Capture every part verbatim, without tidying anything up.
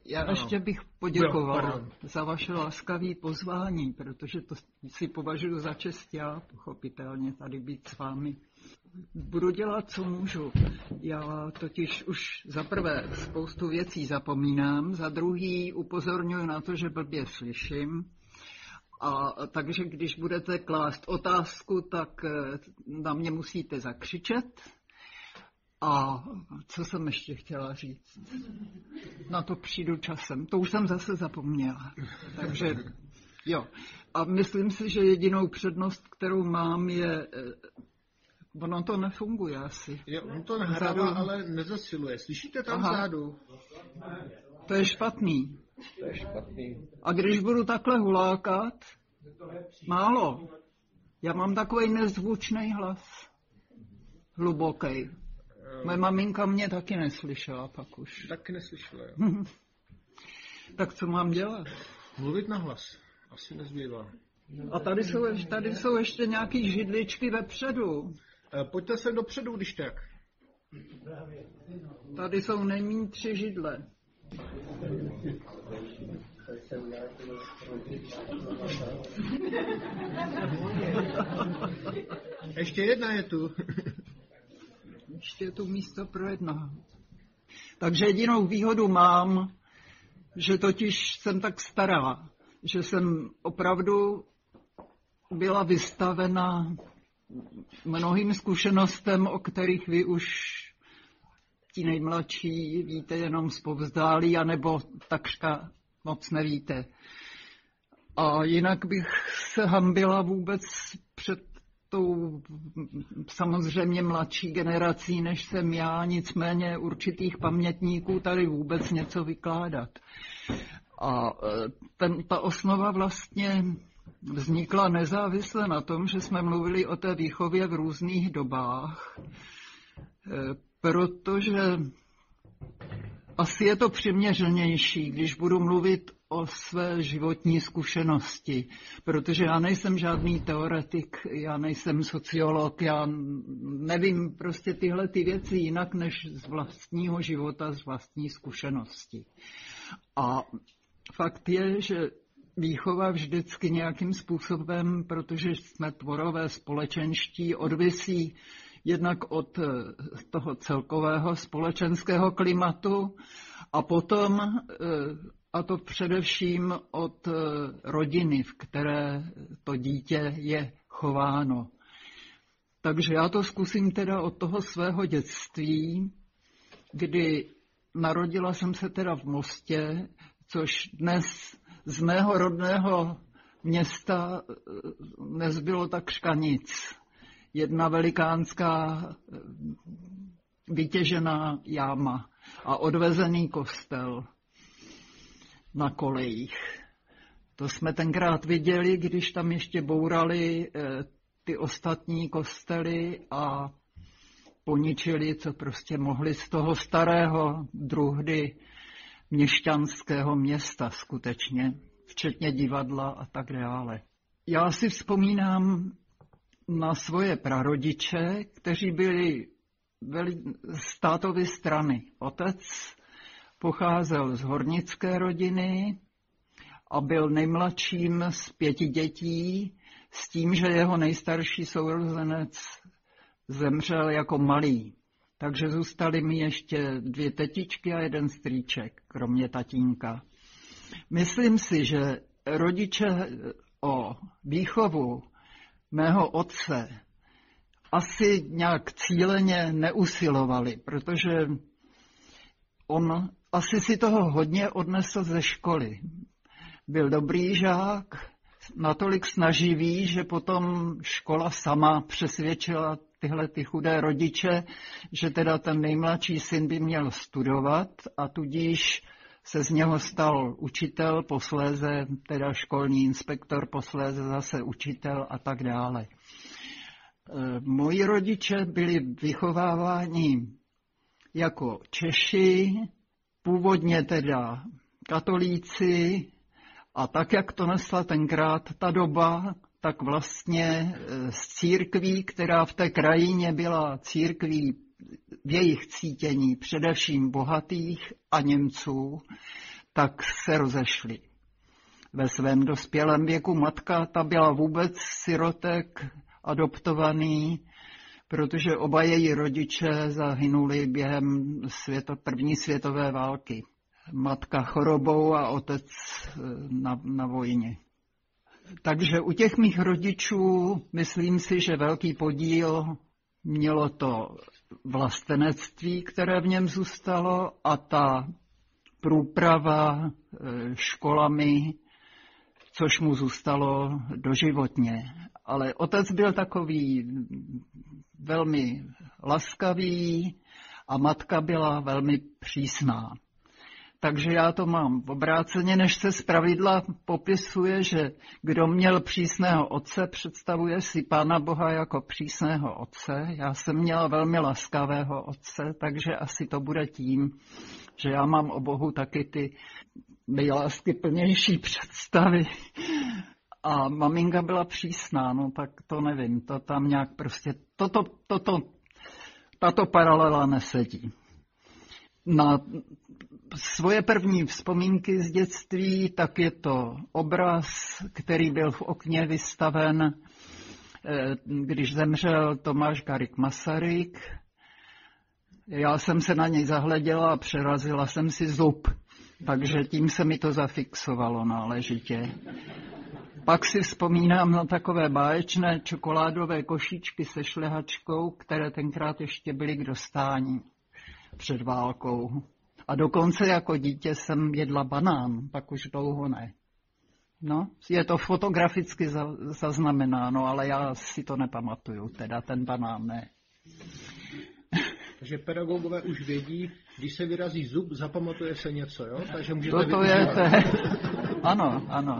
Já ano. ještě bych poděkovala no, za vaše laskavé pozvání, protože to si považuji za čest já, pochopitelně, tady být s vámi. Budu dělat, co můžu. Já totiž už za prvé spoustu věcí zapomínám, za druhý upozorňuji na to, že blbě slyším. A takže když budete klást otázku, tak na mě musíte zakřičet. A co jsem ještě chtěla říct? Na to přijdu časem. To už jsem zase zapomněla. Takže jo. A myslím si, že jedinou přednost, kterou mám, je... Ono to nefunguje asi. Jo, on to nahrává, ale nezasiluje. Slyšíte tam Aha. vzadu? To je špatný. To je špatný. A když budu takhle hulákat, málo. Já mám takový nezvučný hlas. Hluboký. Moje maminka mě taky neslyšela pak už. Taky neslyšela, jo. Tak co mám dělat? Mluvit na hlas. Asi nezbývá. A tady jsou, tady jsou ještě nějaký židličky vepředu. E, pojďte sem dopředu, když tak. Tady jsou nejméně tři židle. Ještě jedna je tu. Ještě je tu místo pro jednoho. Takže jedinou výhodu mám, že totiž jsem tak stará, že jsem opravdu byla vystavena mnohým zkušenostem, o kterých vy už ti nejmladší víte jenom zpovzdálí, anebo takřka moc nevíte. A jinak bych se hambila vůbec před tou samozřejmě mladší generací, než jsem já, nicméně určitých pamětníků tady vůbec něco vykládat. A ten, ta osnova vlastně vznikla nezávisle na tom, že jsme mluvili o té výchově v různých dobách, protože asi je to přiměřenější, když budu mluvit o své životní zkušenosti, protože já nejsem žádný teoretik, já nejsem sociolog, já nevím prostě tyhle ty věci jinak než z vlastního života, z vlastní zkušenosti. A fakt je, že výchova vždycky nějakým způsobem, protože jsme tvorové společenští, odvisí jednak od toho celkového společenského klimatu a potom, a to především od rodiny, v které to dítě je chováno. Takže já to zkusím teda od toho svého dětství, kdy narodila jsem se teda v Mostě, což dnes z mého rodného města nezbylo takřka nic. Jedna velikánská vytěžená jáma a odvezený kostel na kolejích. To jsme tenkrát viděli, když tam ještě bourali ty ostatní kostely a poničili, co prostě mohli z toho starého druhdy měšťanského města skutečně, včetně divadla a tak dále. Já si vzpomínám na svoje prarodiče, kteří byli z tátovy strany. Otec pocházel z hornické rodiny a byl nejmladším z pěti dětí s tím, že jeho nejstarší sourozenec zemřel jako malý. Takže zůstaly mi ještě dvě tetičky a jeden strýček, kromě tatínka. Myslím si, že rodiče o výchovu mého otce asi nějak cíleně neusilovali, protože on asi si toho hodně odnesl ze školy. Byl dobrý žák, natolik snaživý, že potom škola sama přesvědčila tyhle ty chudé rodiče, že teda ten nejmladší syn by měl studovat a tudíž se z něho stal učitel, posléze teda školní inspektor, posléze zase učitel a tak dále. Moji rodiče byli vychováváni jako Češi, původně teda katolíci a tak, jak to nesla tenkrát ta doba, tak vlastně z církví, která v té krajině byla církví v jejich cítění především bohatých a Němců, tak se rozešli. Ve svém dospělém věku matka, ta byla vůbec sirotek, adoptovaný, protože oba její rodiče zahynuli během světo, první světové války. Matka chorobou a otec na, na vojně. Takže u těch mých rodičů myslím si, že velký podíl mělo to vlastenectví, které v něm zůstalo, a ta průprava školami, což mu zůstalo doživotně. Ale otec byl takový velmi laskavý a matka byla velmi přísná. Takže já to mám obráceně, než se zpravidla popisuje, že kdo měl přísného otce, představuje si Pána Boha jako přísného otce. Já jsem měla velmi laskavého otce, takže asi to bude tím, že já mám o Bohu taky ty nejláskyplnější představy. A maminka byla přísná, no tak to nevím, to tam nějak prostě, toto, toto, tato paralela nesedí. Na svoje první vzpomínky z dětství, tak je to obraz, který byl v okně vystaven, když zemřel Tomáš Garrigue Masaryk. Já jsem se na něj zahleděla a přerazila jsem si zub, takže tím se mi to zafixovalo náležitě. Pak si vzpomínám na takové báječné čokoládové košíčky se šlehačkou, které tenkrát ještě byly k dostání před válkou. A dokonce jako dítě jsem jedla banán, pak už dlouho ne. No, je to fotograficky zaznamenáno, ale já si to nepamatuju, teda ten banán ne. Takže pedagogové už vědí, když se vyrazí zub, zapamatuje se něco, jo? Takže můžete Toto je, to je, ano, ano.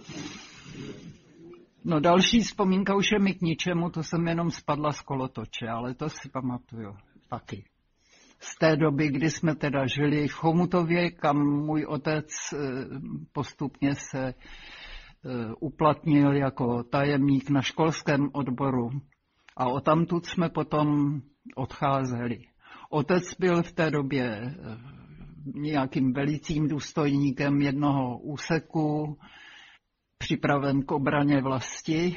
No další vzpomínka už je mi k ničemu, to jsem jenom spadla z kolotoče, ale to si pamatuju taky. Z té doby, kdy jsme teda žili v Chomutově, kam můj otec postupně se uplatnil jako tajemník na školském odboru. A odtamtud jsme potom odcházeli. Otec byl v té době nějakým velicím důstojníkem jednoho úseku, připraven k obraně vlasti.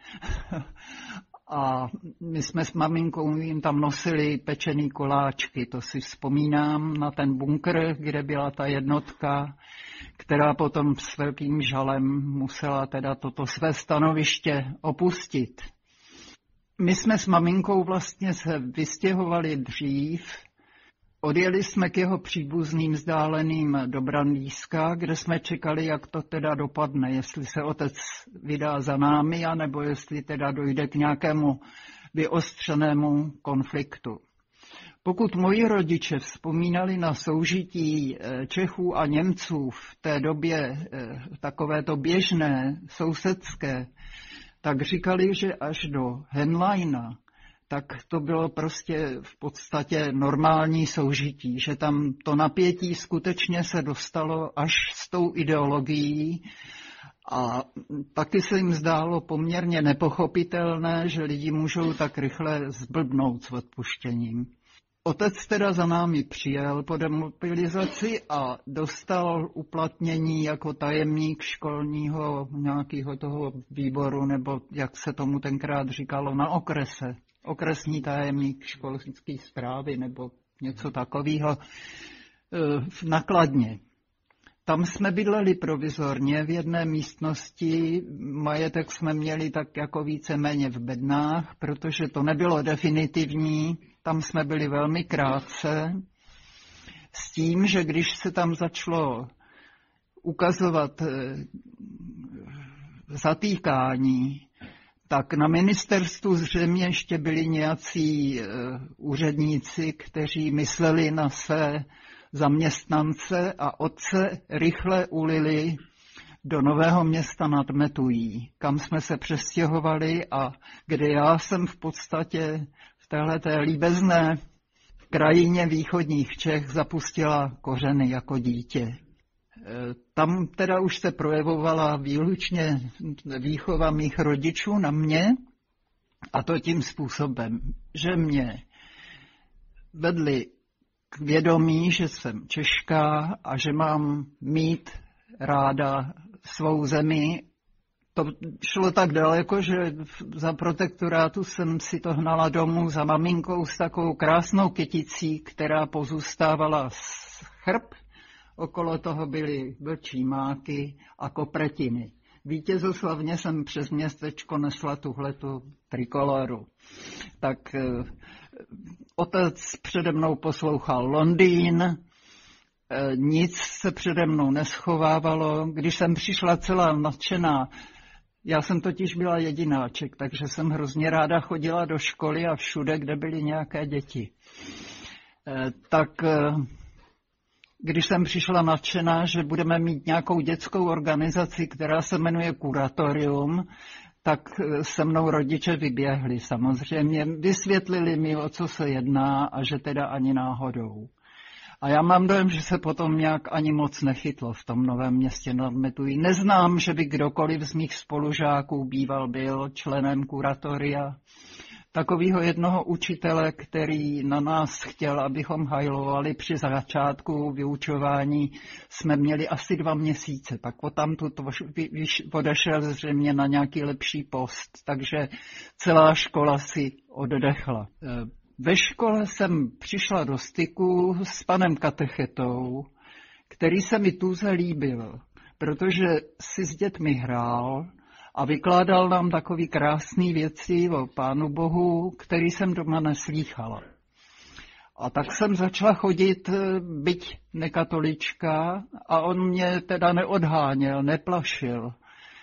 A my jsme s maminkou jim tam nosili pečený koláčky. To si vzpomínám na ten bunkr, kde byla ta jednotka, která potom s velkým žalem musela teda toto své stanoviště opustit. My jsme s maminkou vlastně se vystěhovali dřív. Odjeli jsme k jeho příbuzným vzdáleným do Brandýska, kde jsme čekali, jak to teda dopadne, jestli se otec vydá za námi, anebo jestli teda dojde k nějakému vyostřenému konfliktu. Pokud moji rodiče vzpomínali na soužití Čechů a Němců v té době takovéto běžné, sousedské, tak říkali, že až do Henleina, tak to bylo prostě v podstatě normální soužití, že tam to napětí skutečně se dostalo až s tou ideologií a taky se jim zdálo poměrně nepochopitelné, že lidi můžou tak rychle zblbnout s odpuštěním. Otec teda za námi přijel po demobilizaci a dostal uplatnění jako tajemník školního nějakého toho výboru, nebo jak se tomu tenkrát říkalo, na okrese. Okresní tajemník školské správy nebo něco takového v Nakladně. Tam jsme bydleli provizorně v jedné místnosti, majetek jsme měli tak jako víceméně v bednách, protože to nebylo definitivní, tam jsme byli velmi krátce, s tím, že když se tam začalo ukazovat zatýkání, tak na ministerstvu zřejmě ještě byli nějací úředníci, kteří mysleli na své zaměstnance a otce rychle ulili do Nového Města nad Metují, kam jsme se přestěhovali a kde já jsem v podstatě v téhleté líbezné krajině východních Čech zapustila kořeny jako dítě. Tam teda už se projevovala výlučně výchova mých rodičů na mě, a to tím způsobem, že mě vedli k vědomí, že jsem Češka a že mám mít ráda svou zemi. To šlo tak daleko, že za protektorátu jsem si to hnala domů za maminkou s takovou krásnou kyticí, která pozůstávala z chrb. Okolo toho byly vlčí máky a kopretiny. Vítězoslavně jsem přes městečko nesla tuhletu trikoloru. Tak eh, otec přede mnou poslouchal Londýn, eh, nic se přede mnou neschovávalo. Když jsem přišla celá nadšená, já jsem totiž byla jedináček, takže jsem hrozně ráda chodila do školy a všude, kde byly nějaké děti. Eh, tak... Eh, Když jsem přišla nadšená, že budeme mít nějakou dětskou organizaci, která se jmenuje Kuratorium, tak se mnou rodiče vyběhli. Samozřejmě vysvětlili mi, o co se jedná a že teda ani náhodou. A já mám dojem, že se potom nějak ani moc nechytlo v tom Novém Městě nad Metují. Neznám, že by kdokoliv z mých spolužáků býval byl členem kuratoria. Takového jednoho učitele, který na nás chtěl, abychom hajlovali při začátku vyučování, jsme měli asi dva měsíce. Pak odtamtud odešel zřejmě na nějaký lepší post, takže celá škola si oddechla. Ve škole jsem přišla do styku s panem katechetou, který se mi tuze líbil, protože si s dětmi hrál a vykládal nám takový krásný věci o Pánu Bohu, který jsem doma neslýchala. A tak jsem začala chodit, byť nekatolička, a on mě teda neodháněl, neplašil.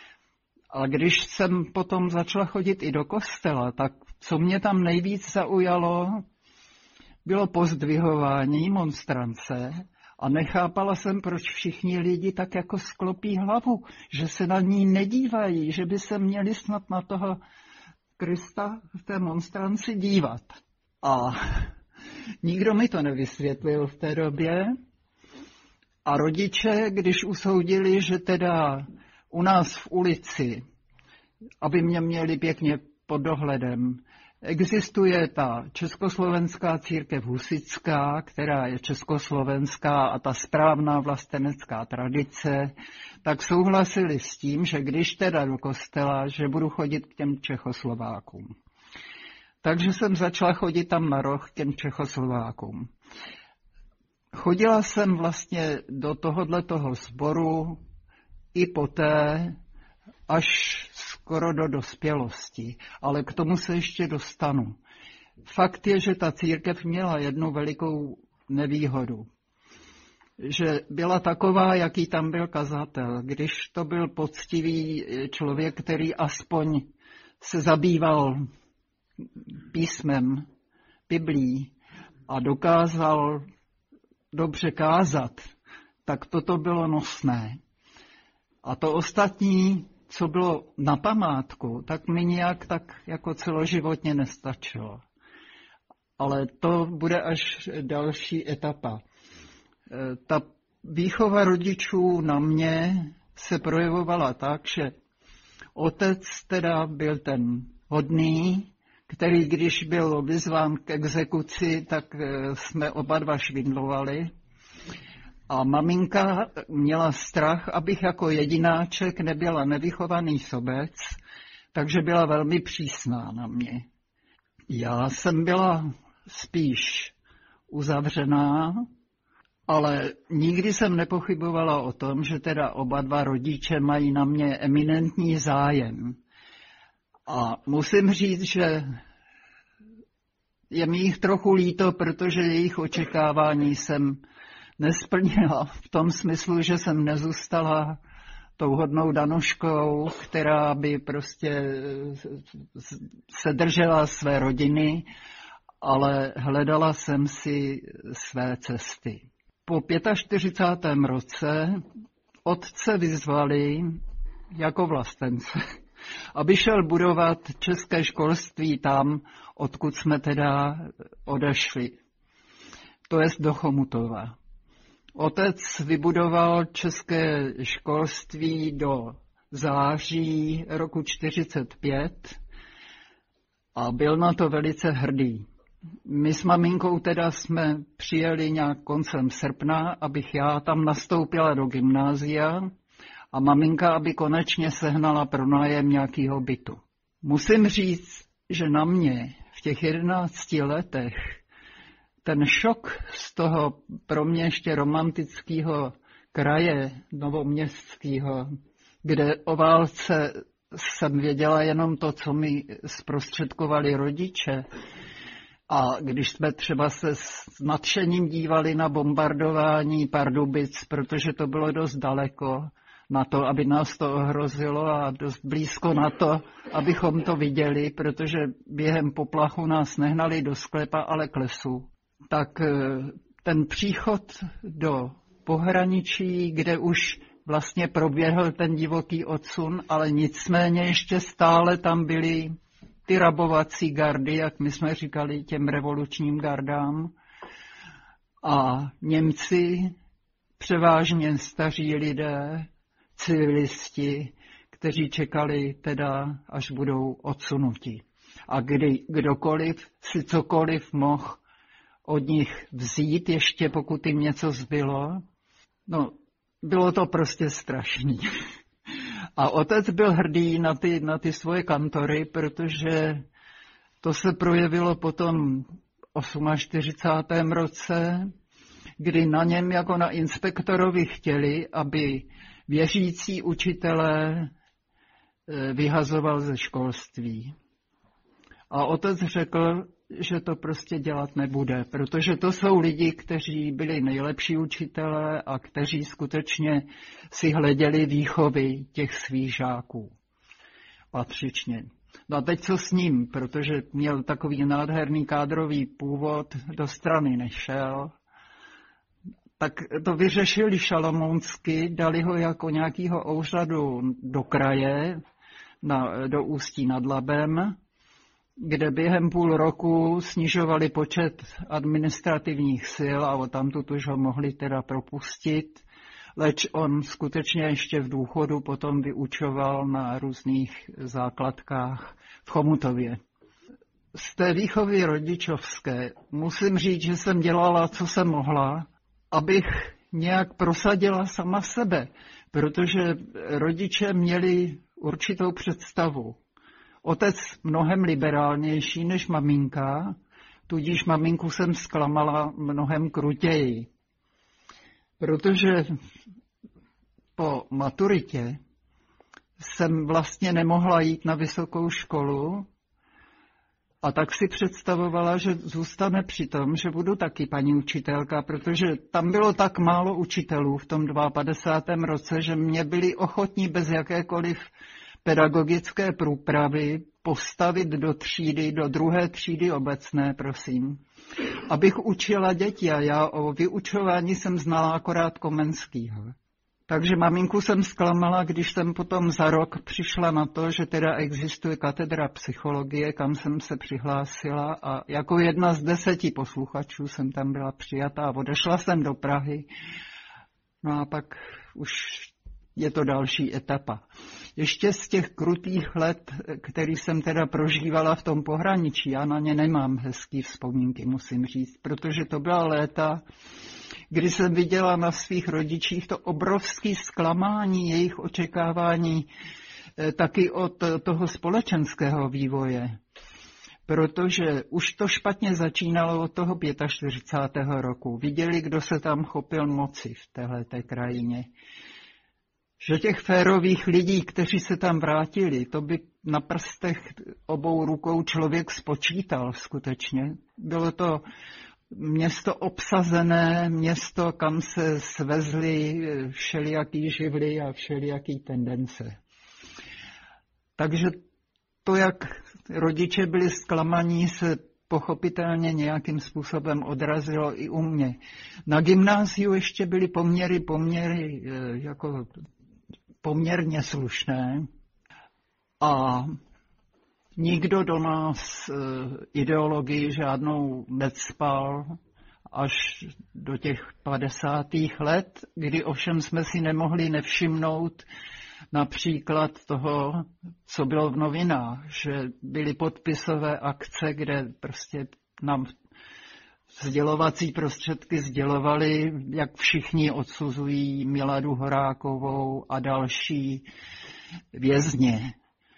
A když jsem potom začala chodit i do kostela, tak co mě tam nejvíc zaujalo, bylo pozdvihování monstrance. A nechápala jsem, proč všichni lidi tak jako sklopí hlavu, že se na ní nedívají, že by se měli snad na toho Krista v té monstranci dívat. A nikdo mi to nevysvětlil v té době. A rodiče, když usoudili, že teda u nás v ulici, aby mě měli pěkně pod dohledem, existuje ta československá církev husitská, která je československá a ta správná vlastenecká tradice, tak souhlasili s tím, že když teda do kostela, že budu chodit k těm Čechoslovákům. Takže jsem začala chodit tam na roh k těm Čechoslovákům. Chodila jsem vlastně do tohoto sboru i poté, až skoro do dospělosti, ale k tomu se ještě dostanu. Fakt je, že ta církev měla jednu velikou nevýhodu. Že byla taková, jaký tam byl kazatel. Když to byl poctivý člověk, který aspoň se zabýval písmem, Biblí a dokázal dobře kázat, tak toto bylo nosné. A to ostatní, co bylo na památku, tak mi nějak tak jako celoživotně nestačilo. Ale to bude až další etapa. Ta výchova rodičů na mě se projevovala tak, že otec teda byl ten hodný, který když byl vyzván k exekuci, tak jsme oba dva švindlovali. A maminka měla strach, abych jako jedináček nebyla nevychovaný sobec, takže byla velmi přísná na mě. Já jsem byla spíš uzavřená, ale nikdy jsem nepochybovala o tom, že teda oba dva rodiče mají na mě eminentní zájem. A musím říct, že je mi jich trochu líto, protože jejich očekávání jsem nesplnila v tom smyslu, že jsem nezůstala tou hodnou Danuškou, která by prostě se držela své rodiny, ale hledala jsem si své cesty. Po čtyřicátém pátém roce otce vyzvali jako vlastence, aby šel budovat české školství tam, odkud jsme teda odešli. To jest do Chomutova. Otec vybudoval české školství do září roku čtyřicet pět a byl na to velice hrdý. My s maminkou teda jsme přijeli nějak koncem srpna, abych já tam nastoupila do gymnázia a maminka, aby konečně sehnala pronájem nějakého bytu. Musím říct, že na mě v těch jedenácti letech ten šok z toho pro mě ještě romantického kraje novoměstského, kde o válce jsem věděla jenom to, co mi zprostředkovali rodiče. A když jsme třeba se s nadšením dívali na bombardování Pardubic, protože to bylo dost daleko na to, aby nás to ohrozilo a dost blízko na to, abychom to viděli, protože během poplachu nás nehnali do sklepa, ale k lesu. Tak ten příchod do pohraničí, kde už vlastně proběhl ten divoký odsun, ale nicméně ještě stále tam byly ty rabovací gardy, jak my jsme říkali těm revolučním gardám. A Němci, převážně staří lidé, civilisti, kteří čekali teda, až budou odsunuti. A kdy kdokoliv si cokoliv mohl od nich vzít, ještě pokud jim něco zbylo, no, bylo to prostě strašný. A otec byl hrdý na ty, na ty svoje kantory, protože to se projevilo potom v čtyřicátém osmém roce, kdy na něm jako na inspektorovi chtěli, aby věřící učitelé vyhazoval ze školství. A otec řekl, že to prostě dělat nebude, protože to jsou lidi, kteří byli nejlepší učitelé a kteří skutečně si hleděli výchovy těch svých žáků patřičně. No a teď co s ním, protože měl takový nádherný kádrový původ, do strany nešel, tak to vyřešili šalomounsky, dali ho jako nějakého úřadu do kraje, na, do Ústí nad Labem, kde během půl roku snižovali počet administrativních sil a odtamtud už ho mohli teda propustit, leč on skutečně ještě v důchodu potom vyučoval na různých základkách v Chomutově. Z té výchovy rodičovské musím říct, že jsem dělala, co jsem mohla, abych nějak prosadila sama sebe, protože rodiče měli určitou představu. Otec mnohem liberálnější než maminka, tudíž maminku jsem zklamala mnohem krutěji. Protože po maturitě jsem vlastně nemohla jít na vysokou školu a tak si představovala, že zůstane při tom, že budu taky paní učitelka, protože tam bylo tak málo učitelů v tom padesátém druhém roce, že mě byli ochotní bez jakékoliv pedagogické průpravy postavit do třídy, do druhé třídy obecné, prosím, abych učila děti a já o vyučování jsem znala akorát Komenskýho. Takže maminku jsem zklamala, když jsem potom za rok přišla na to, že teda existuje katedra psychologie, kam jsem se přihlásila a jako jedna z deseti posluchačů jsem tam byla přijatá a odešla jsem do Prahy. No a pak už je to další etapa. Ještě z těch krutých let, který jsem teda prožívala v tom pohraničí, já na ně nemám hezký vzpomínky, musím říct, protože to byla léta, kdy jsem viděla na svých rodičích to obrovské zklamání jejich očekávání taky od toho společenského vývoje. Protože už to špatně začínalo od toho čtyřicátého pátého roku. Viděli, kdo se tam chopil moci v téhleté krajině. Že těch férových lidí, kteří se tam vrátili, to by na prstech obou rukou člověk spočítal skutečně. Bylo to město obsazené, město, kam se svezly všelijaký živly a všelijaký tendence. Takže to, jak rodiče byli zklamaní, se pochopitelně nějakým způsobem odrazilo i u mě. Na gymnáziu ještě byly poměry, poměry jako poměrně slušné a nikdo do nás ideologii žádnou necpal až do těch padesátých let, kdy ovšem jsme si nemohli nevšimnout například toho, co bylo v novinách, že byly podpisové akce, kde prostě nám sdělovací prostředky sdělovali, jak všichni odsuzují Miladu Horákovou a další vězně,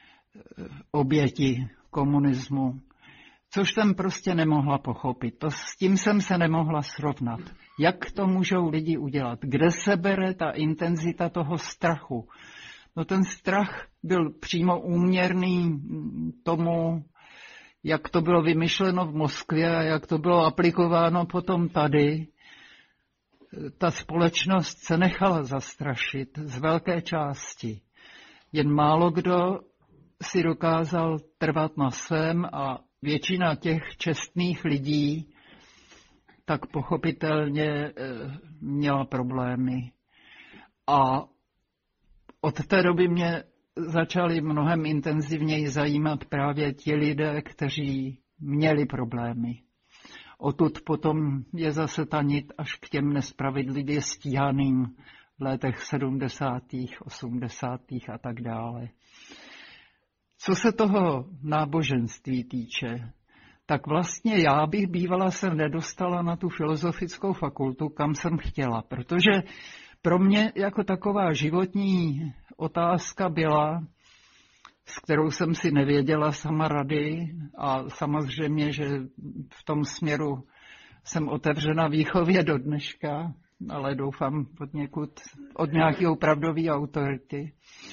oběti komunismu, což jsem prostě nemohla pochopit. To, s tím jsem se nemohla srovnat. Jak to můžou lidi udělat? Kde se bere ta intenzita toho strachu? No ten strach byl přímo úměrný tomu, jak to bylo vymyšleno v Moskvě a jak to bylo aplikováno potom tady. Ta společnost se nechala zastrašit z velké části. Jen málo kdo si dokázal trvat na svém a většina těch čestných lidí tak pochopitelně měla problémy. A od té doby mě začali mnohem intenzivněji zajímat právě ti lidé, kteří měli problémy. Odtud potom je zase ta nit až k těm nespravedlivě stíhaným v letech sedmdesátých, osmdesátých a tak dále. Co se toho náboženství týče, tak vlastně já bych bývala se nedostala na tu filozofickou fakultu, kam jsem chtěla, protože pro mě jako taková životní otázka byla, s kterou jsem si nevěděla sama rady a samozřejmě, že v tom směru jsem otevřena výchově do dneška, ale doufám od někud, od nějaké opravdové autority.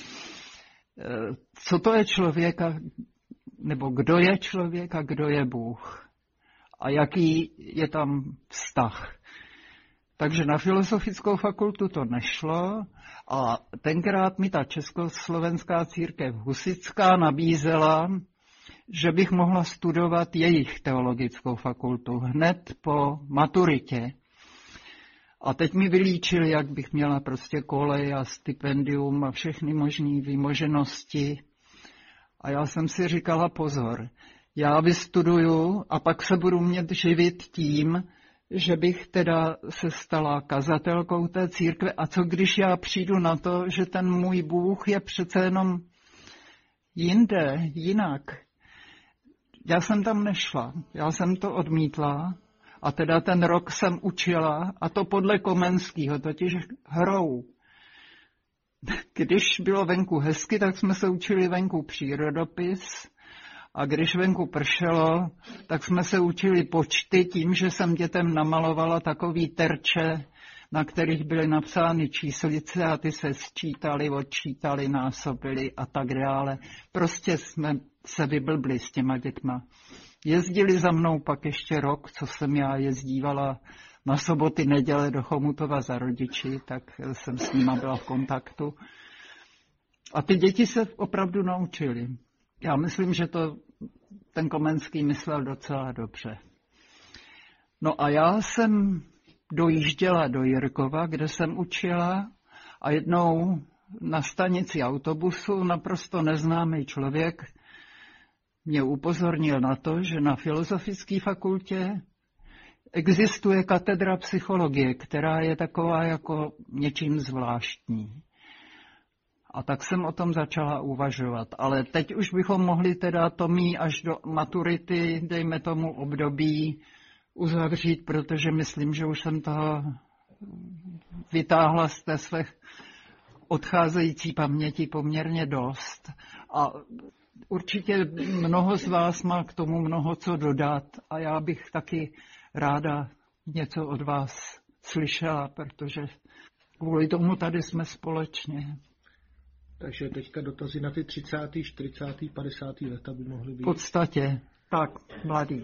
Co to je člověk a, nebo kdo je člověk a kdo je Bůh a jaký je tam vztah. Takže na filozofickou fakultu to nešlo a tenkrát mi ta československá církev husitská nabízela, že bych mohla studovat jejich teologickou fakultu hned po maturitě. A teď mi vylíčili, jak bych měla prostě kolej a stipendium a všechny možné výmoženosti. A já jsem si říkala pozor, já vystuduju a pak se budu mět živit tím, že bych teda se stala kazatelkou té církve. A co když já přijdu na to, že ten můj Bůh je přece jenom jinde, jinak. Já jsem tam nešla, já jsem to odmítla a teda ten rok jsem učila a to podle Komenského, totiž hrou. Když bylo venku hezky, tak jsme se učili venku přírodopis a když venku pršelo, tak jsme se učili počty tím, že jsem dětem namalovala takový terče, na kterých byly napsány číslice a ty se sčítali, odčítali, násobili a tak dále. Prostě jsme se vyblbli s těma dětma. Jezdili za mnou pak ještě rok, co jsem já jezdívala na soboty, neděle do Chomutova za rodiči, tak jsem s nima byla v kontaktu. A ty děti se opravdu naučili. Já myslím, že to ten Komenský myslel docela dobře. No a já jsem dojížděla do Jirkova, kde jsem učila a jednou na stanici autobusu naprosto neznámý člověk mě upozornil na to, že na filozofické fakultě existuje katedra psychologie, která je taková jako něčím zvláštní. A tak jsem o tom začala uvažovat. Ale teď už bychom mohli teda to mít až do maturity, dejme tomu období, uzavřít, protože myslím, že už jsem toho vytáhla z té své odcházející paměti poměrně dost. A určitě mnoho z vás má k tomu mnoho co dodat a já bych taky ráda něco od vás slyšela, protože kvůli tomu tady jsme společně. Takže teďka dotazy na ty třicátá, čtyřicátá, padesátá leta by mohly být. V podstatě. Tak, mladý.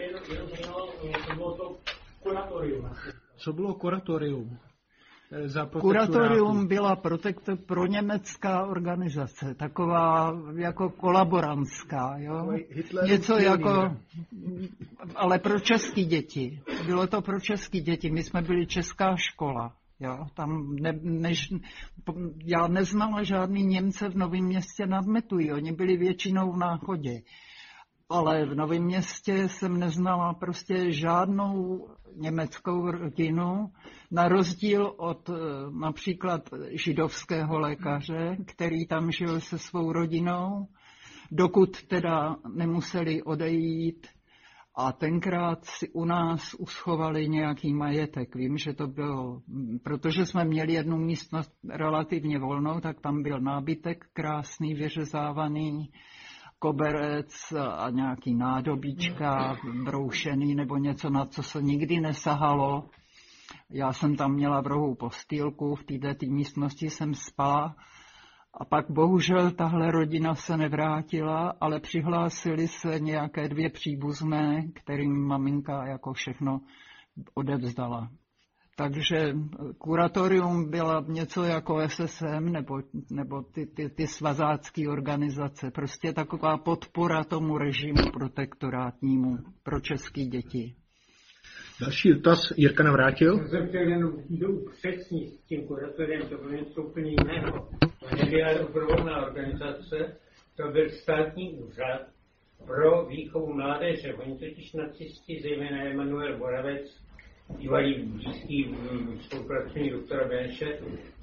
Co bylo kuratorium? Za Kuratorium byla protektor, pro německá organizace, taková jako kolaborantská, jo? Něco jako, ale pro české děti. Bylo to pro české děti, my jsme byli česká škola. Jo, tam ne, než, já neznala žádný Němce v Novém Městě nad Metují, oni byli většinou v Náchodě. Ale v Novém Městě jsem neznala prostě žádnou německou rodinu, na rozdíl od například židovského lékaře, který tam žil se svou rodinou, dokud teda nemuseli odejít A tenkrát si u nás uschovali nějaký majetek. Vím, že to bylo, protože jsme měli jednu místnost relativně volnou, tak tam byl nábytek krásný, vyřezávaný, koberec a nějaký nádobíčka broušený nebo něco, na co se nikdy nesahalo. Já jsem tam měla v rohu postýlku, v této místnosti jsem spala. A pak bohužel tahle rodina se nevrátila, ale přihlásili se nějaké dvě příbuzné, kterým maminka jako všechno odevzdala. Takže kuratorium byla něco jako S S M nebo, nebo ty, ty, ty svazácké organizace. Prostě taková podpora tomu režimu protektorátnímu pro české děti. Další dotaz, Jirka Navrátil. Já jsem chtěl jenom upřesnit s tím kuratoriem, to bylo něco úplně jiného. To nebyla dobrovolná organizace, to byl státní úřad pro výchovu mládeže. Oni totiž nacisti, zejména Emanuel Moravec, bývalý blízký spolupracovník doktora Beneše,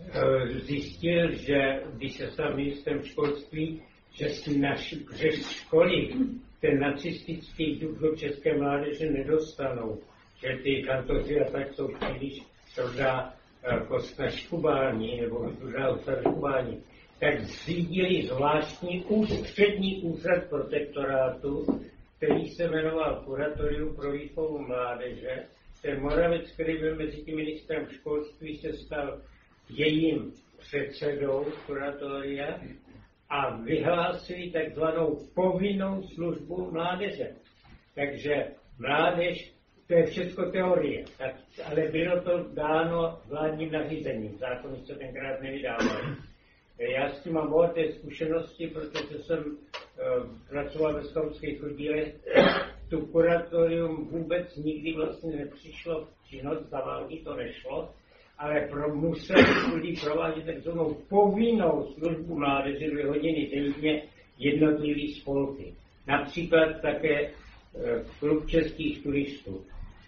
zjistil, že když se stal ministrem školství, že si naši, že školy ten nacistický duch do české mládeže nedostanou. Že ty kantoři a tak jsou příliš tvrdá kostna škubání, nebo tvrdá ústava škubání, tak zřídili zvláštní ústřední úřad protektorátu, který se jmenoval Kuratorium pro výchovu mládeže. Ten Moravec, který byl mezi tím ministrem školství, se stal jejím předsedou kuratoria a vyhlásili takzvanou povinnou službu mládeže. Takže mládež, to je všechno teorie, tak, ale bylo to dáno vládním nařízením, zákony se tenkrát nevydávaly. Já s tím mám bohaté zkušenosti, protože jsem uh, pracoval ve skautských oddílech. Tu kuratorium vůbec nikdy vlastně nepřišlo v činnost, za války to nešlo, ale pro, museli lidi provádět takzvanou povinnou službu mládeže dvě hodiny denně jednotlivý spolky. Například také uh, klub českých turistů.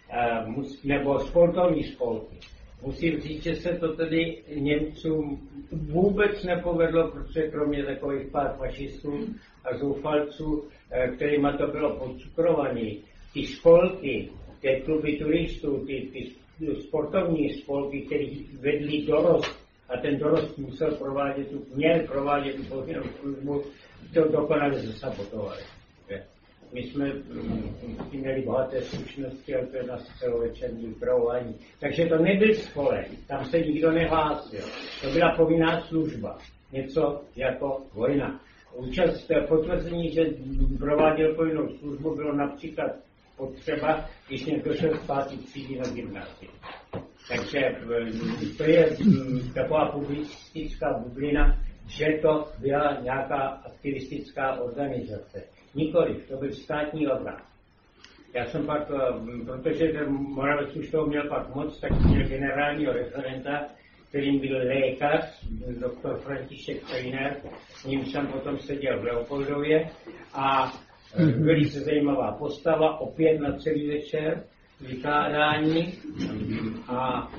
Nebo sportovní spolky. Musím říct, že se to tedy Němcům vůbec nepovedlo, protože kromě takových pár fašistů a zoufalců, kterýma to bylo podcukrované, ty spolky, ty kluby turistů, ty, ty sportovní spolky, které vedli dorost, a ten dorost musel provádět, měl provádět tu povinnou službu, to dokonale zasabotovali. My jsme měli bohaté zkušenosti, ale to je na celovečerní upravování. Takže to nebyl spolek, tam se nikdo nehlásil. To byla povinná služba, něco jako vojna. Účast potvrzení, že prováděl povinnou službu, bylo například potřeba, když někdo šel z páté třídy na gymnázium. Takže to je taková publicistická bublina, že to byla nějaká aktivistická organizace. Nikoliv, to byl státní orgán. Já jsem pak, protože ten Moravec už toho měl pak moc, tak měl generálního referenta, kterým byl lékař, doktor František Fejner, s ním jsem potom seděl v Leopoldově a velice zajímavá postava, opět na celý večer, vykládání a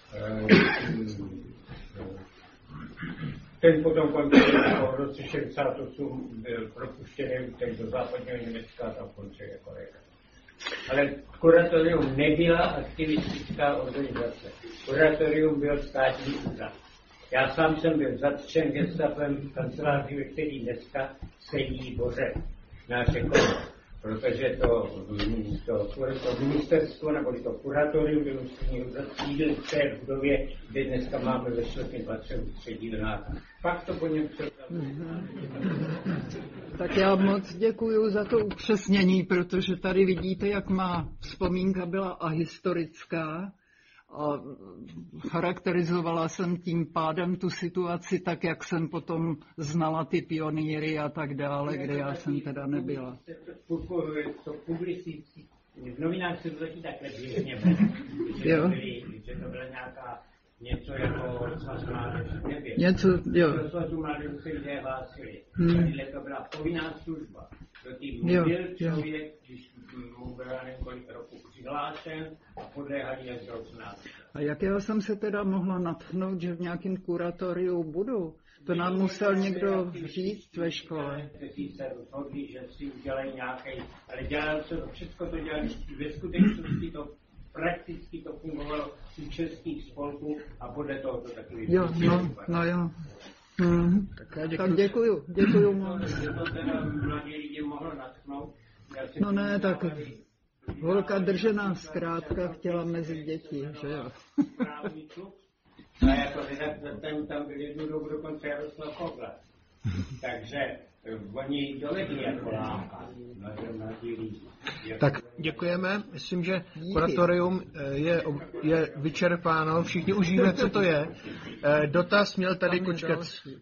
ten potom končil v roce šedesát osm, byl propuštěný teď do západního Německa a tam končil jako lékař. Ale kuratorium nebyla aktivistická organizace. Kuratorium byl státní úřad. Já sám jsem byl zatčen gestapem v kanceláři, ve který dneska sedí Bořek, náš ekonom. Protože to, to, to ministerstvo nebo to kuratorium byl ústřední úřad sídl v té budově, kde dneska máme ve čtvrtém patře ústředílnáka. Pak to po něm mm-hmm. Tak já moc děkuju za to upřesnění, protože tady vidíte, jak má vzpomínka byla ahistorická. A charakterizovala jsem tím pádem tu situaci tak, jak jsem potom znala ty pionýry a tak dále, kde já jsem teda nebyla. To publicistické, v novinách se to taky takhle běžně že, že to byla nějaká něco jako svaz mládeže. Nebyl. Něco, jo. Do svazu mládeže se lidé hlásili. Hmm. Tady to byla povinná služba. do těch mluvil člověk, když mu byl několik roků přihlášen, podléhají až do osmnácti. A jak já jsem se teda mohla natchnout, že v nějakém kuratoriu budu? To nám musel někdo říct ve škole. Kteří se rozhodli, že si udělají nějaký, ale dělali se to, všechno to dělali, ve skutečnosti to prakticky to fungovalo u českých spolků a podle toho to taky Jo, no, no jo. Hmm. Tak, děkuju. tak děkuju, děkuju moc. Že to teda mladí lidi mohlo natchnout. No ne, tak holka držená zkrátka chtěla mezi děti, že jo. A jako ten tam byl jednu dobu dokonce Jaroslav Kogla. Takže oni dovedli jako lákat. Tak děkujeme. Myslím, že kuratorium je, je vyčerpáno. Všichni už víme, co to je. Dotaz měl tady Kočka.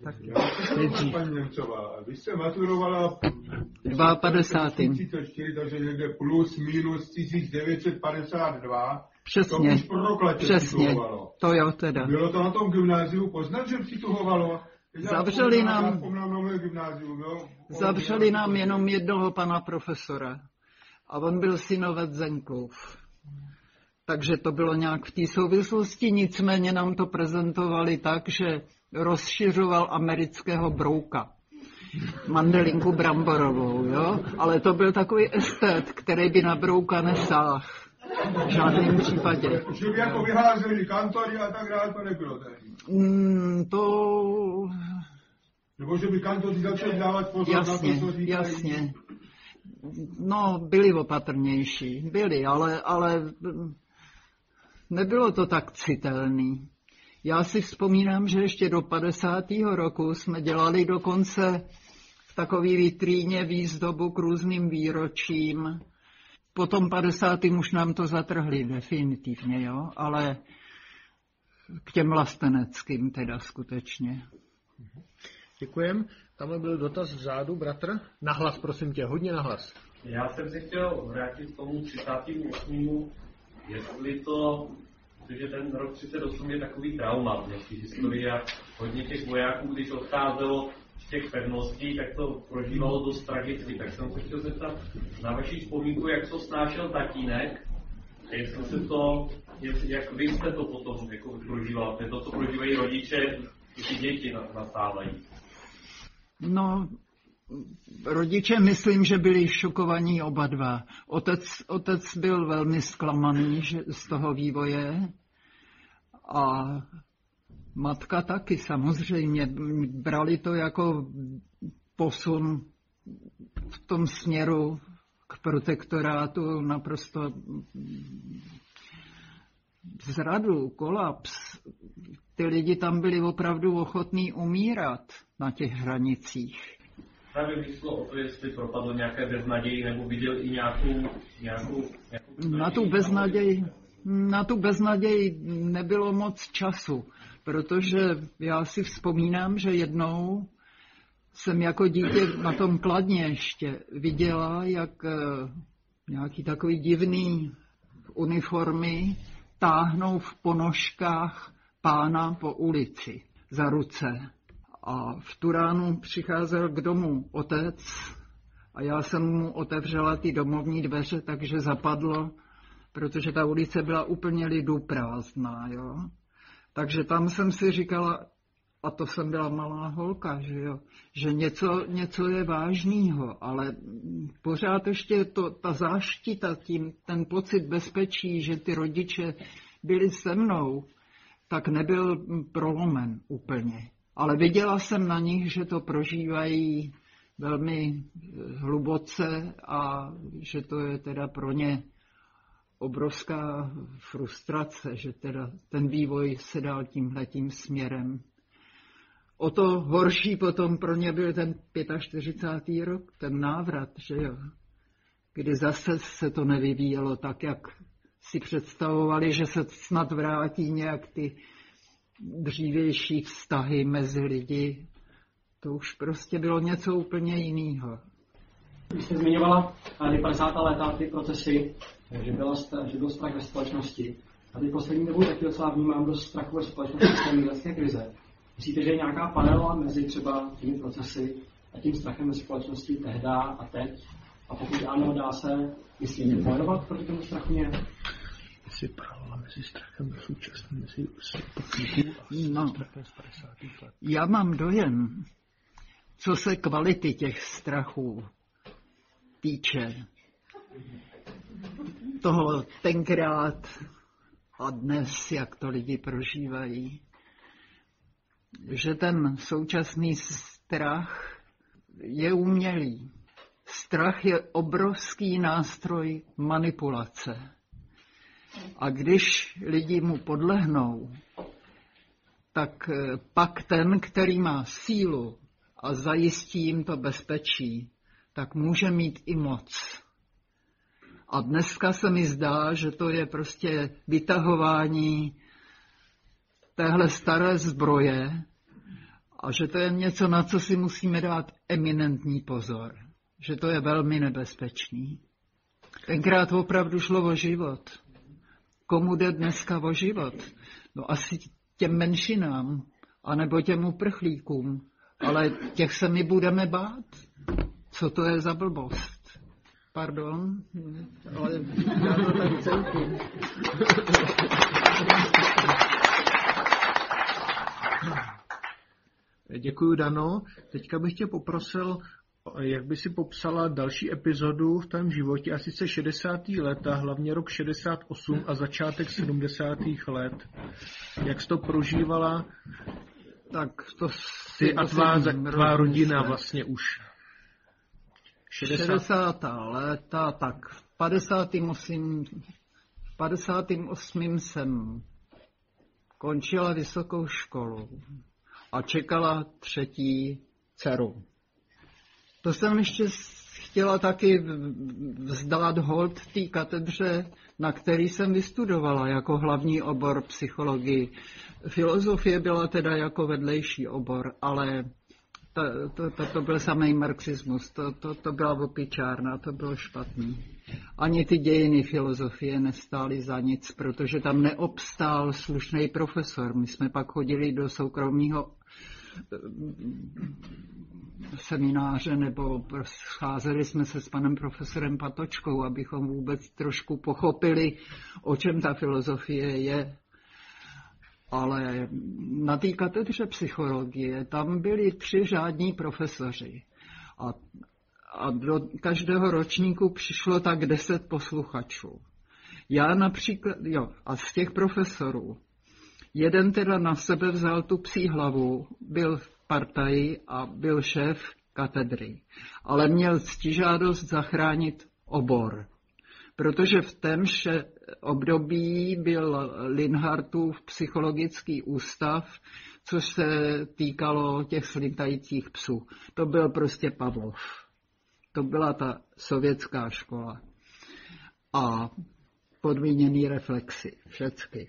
Paní Němcová, vy jste maturovala padesát dva. třicet čtyři, takže někde plus minus tisíc devět set padesát dva. Přesně, to už prokletě přesně, to jo teda. Bylo to na tom gymnáziu poznat, že přituhovalo? Zavřeli nám, gymnázium, jo? zavřeli nám jenom jednoho pana profesora a on byl synovec Zenklův. Takže to bylo nějak v té souvislosti, nicméně nám to prezentovali tak, že rozšiřoval amerického brouka. Mandelinku bramborovou, jo? Ale to byl takový estet, který by na brouka nesáhl. V žádném případě. Že by jako vyházeli kantory a tak dále, to nebylo tady. Mm, to... Nebo že by kantoři začali dávat pozor jasně, na to, co říkají. Jasně. No, byli opatrnější. Byli, ale, ale nebylo to tak citelný. Já si vzpomínám, že ještě do padesátého roku jsme dělali dokonce v takové vitríně výzdobu k různým výročím. Po tom padesátém už nám to zatrhli definitivně, jo, ale k těm vlasteneckým teda skutečně. Děkujem. Tamhle byl dotaz vzadu, bratr. Nahlas, prosím tě, hodně nahlas. Já jsem se chtěl vrátit k tomu třicátému osmému jestli to, protože ten rok třicet osm je takový trauma v naší historii a hodně těch vojáků, když odcházelo z těch pevností, tak to prožívalo dost tragicky. Tak jsem se chtěl zeptat na vaši vzpomínku, jak to snášel tatínek, jestli se to, jestli, jak vy jste to potom jako prožíval, to, co prožívají rodiče, i ty děti nastávají. No, rodiče myslím, že byli šokovaní oba dva. Otec, otec byl velmi zklamaný že, z toho vývoje a matka taky samozřejmě. Brali to jako posun v tom směru k protektorátu naprosto zradu, kolaps. Ty lidi tam byli opravdu ochotní umírat na těch hranicích. Právě vyšlo o to, jestli propadlo nějaké beznaději, nebo viděl i nějakou... nějakou, nějakou na tu beznaději, na tu beznaději nebylo moc času, protože já si vzpomínám, že jednou jsem jako dítě na tom Kladně ještě viděla, jak nějaký takový divný uniformy táhnou v ponožkách pána po ulici za ruce. A v tu ránu přicházel k domu otec a já jsem mu otevřela ty domovní dveře, takže zapadlo, protože ta ulice byla úplně lidu prázdná, jo. Takže tam jsem si říkala, a to jsem byla malá holka, že jo, že něco, něco je vážného, ale pořád ještě to, ta záštita, tím, ten pocit bezpečí, že ty rodiče byli se mnou, tak nebyl prolomen úplně. Ale viděla jsem na nich, že to prožívají velmi hluboce a že to je teda pro ně obrovská frustrace, že teda ten vývoj se dal tímhletím směrem. O to horší potom pro ně byl ten čtyřicátý pátý rok, ten návrat, že jo, kdy zase se to nevyvíjelo tak, jak si představovali, že se snad vrátí nějak ty dřívější vztahy mezi lidi. To už prostě bylo něco úplně jiného. Vy jste zmiňovala ty padesátá léta, ty procesy, že, byla, že byl strach ve společnosti. A teď poslední dobou taky docela vnímám dost strachu ve společnosti z té migrační krize. Myslíte, že je nějaká paralela mezi třeba těmi procesy a tím strachem ve společnosti tehda a teď? A pokud ano, dá se myslíte bojovat proti tomu strachu nějak? Jestli paralela mezi strachem a současným, mezi uprchlíků a no, strachem z padesátých let. Já mám dojem, co se kvality těch strachů týče, toho tenkrát a dnes, jak to lidi prožívají, že ten současný strach je umělý. Strach je obrovský nástroj manipulace. A když lidi mu podlehnou, tak pak ten, který má sílu a zajistí jim to bezpečí, tak může mít i moc. A dneska se mi zdá, že to je prostě vytahování téhle staré zbroje a že to je něco, na co si musíme dát eminentní pozor. Že to je velmi nebezpečný. Tenkrát opravdu šlo o život. Komu jde dneska o život? No asi těm menšinám, anebo těm uprchlíkům. Ale těch se my budeme bát. Co to je za blbost? Pardon, ale já to tak cítím. Děkuju, Dano. Teďka bych tě poprosil, jak by si popsala další epizodu v tvém životě, a sice šedesátá léta, hlavně rok šedesát osm a začátek sedmdesátých let. Jak jsi to prožívala? Tak to ty a tvá, tvá rodina vlastně už. šedesátá léta, tak v padesátém osmém jsem končila vysokou školu a čekala třetí dceru. To jsem ještě chtěla taky vzdát hold té katedře, na který jsem vystudovala jako hlavní obor psychologii. Filozofie byla teda jako vedlejší obor, ale to, to, to, to byl samý marxismus, to, to, to byla opičárna, to bylo špatný. Ani ty dějiny filozofie nestály za nic, protože tam neobstál slušný profesor. My jsme pak chodili do soukromého semináře nebo scházeli jsme se s panem profesorem Patočkou, abychom vůbec trošku pochopili, o čem ta filozofie je. Ale na té katedře psychologie tam byli tři řádní profesoři a, a do každého ročníku přišlo tak deset posluchačů. Já například, jo, a z těch profesorů jeden teda na sebe vzal tu psí hlavu, byl v partaji a byl šéf katedry, ale měl ctižádost zachránit obor, protože v témž období byl Linhartův psychologický ústav, což se týkalo těch slintajících psů. To byl prostě Pavlov. To byla ta sovětská škola. A podmíněný reflexy, všecky.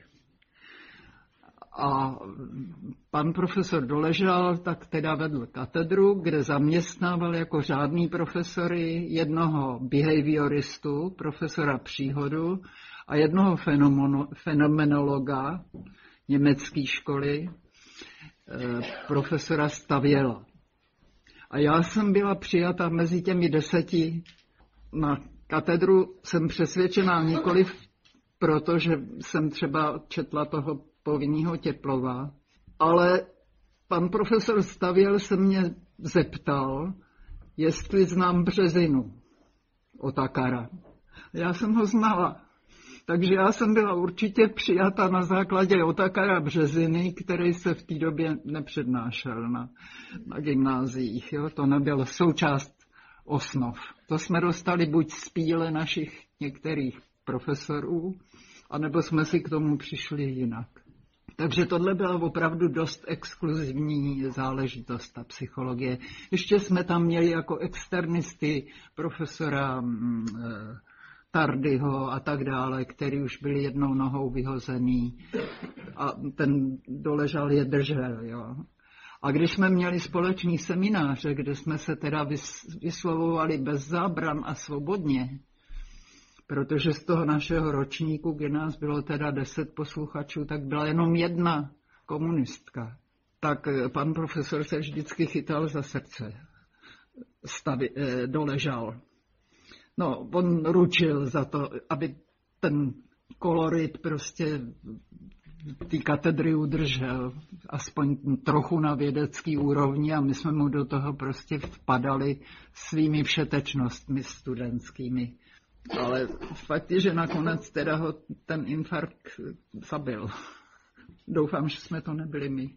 A pan profesor Doležal tak teda vedl katedru, kde zaměstnával jako řádný profesory jednoho behavioristu, profesora Příhodu, a jednoho fenomenologa německé školy, profesora Stavěla. A já jsem byla přijata mezi těmi deseti na katedru, jsem přesvědčená nikoliv proto, že jsem třeba četla toho povinného Těplova, ale pan profesor Stavěl se mě zeptal, jestli znám Březinu, Otakara. Já jsem ho znala. Takže já jsem byla určitě přijata na základě Otakara Březiny, který se v té době nepřednášel na, na gymnáziích. Jo? To nebyl součást osnov. To jsme dostali buď z píle našich některých profesorů, anebo jsme si k tomu přišli jinak. Takže tohle byla opravdu dost exkluzivní záležitost, ta psychologie. Ještě jsme tam měli jako externisty profesora Tardyho a tak dále, který už byl jednou nohou vyhozený a ten Doležal je držel. Jo. A když jsme měli společný semináře, kde jsme se teda vyslovovali bez zábran a svobodně, protože z toho našeho ročníku, kde nás bylo teda deset posluchačů, tak byla jenom jedna komunistka. Tak pan profesor se vždycky chytal za srdce. stavi, doležal. No, on ručil za to, aby ten kolorit prostě té katedry udržel, aspoň trochu na vědecký úrovni, a my jsme mu do toho prostě vpadali svými všetečnostmi studentskými. Ale fakt je, že nakonec teda ho ten infarkt zabil. Doufám, že jsme to nebyli my.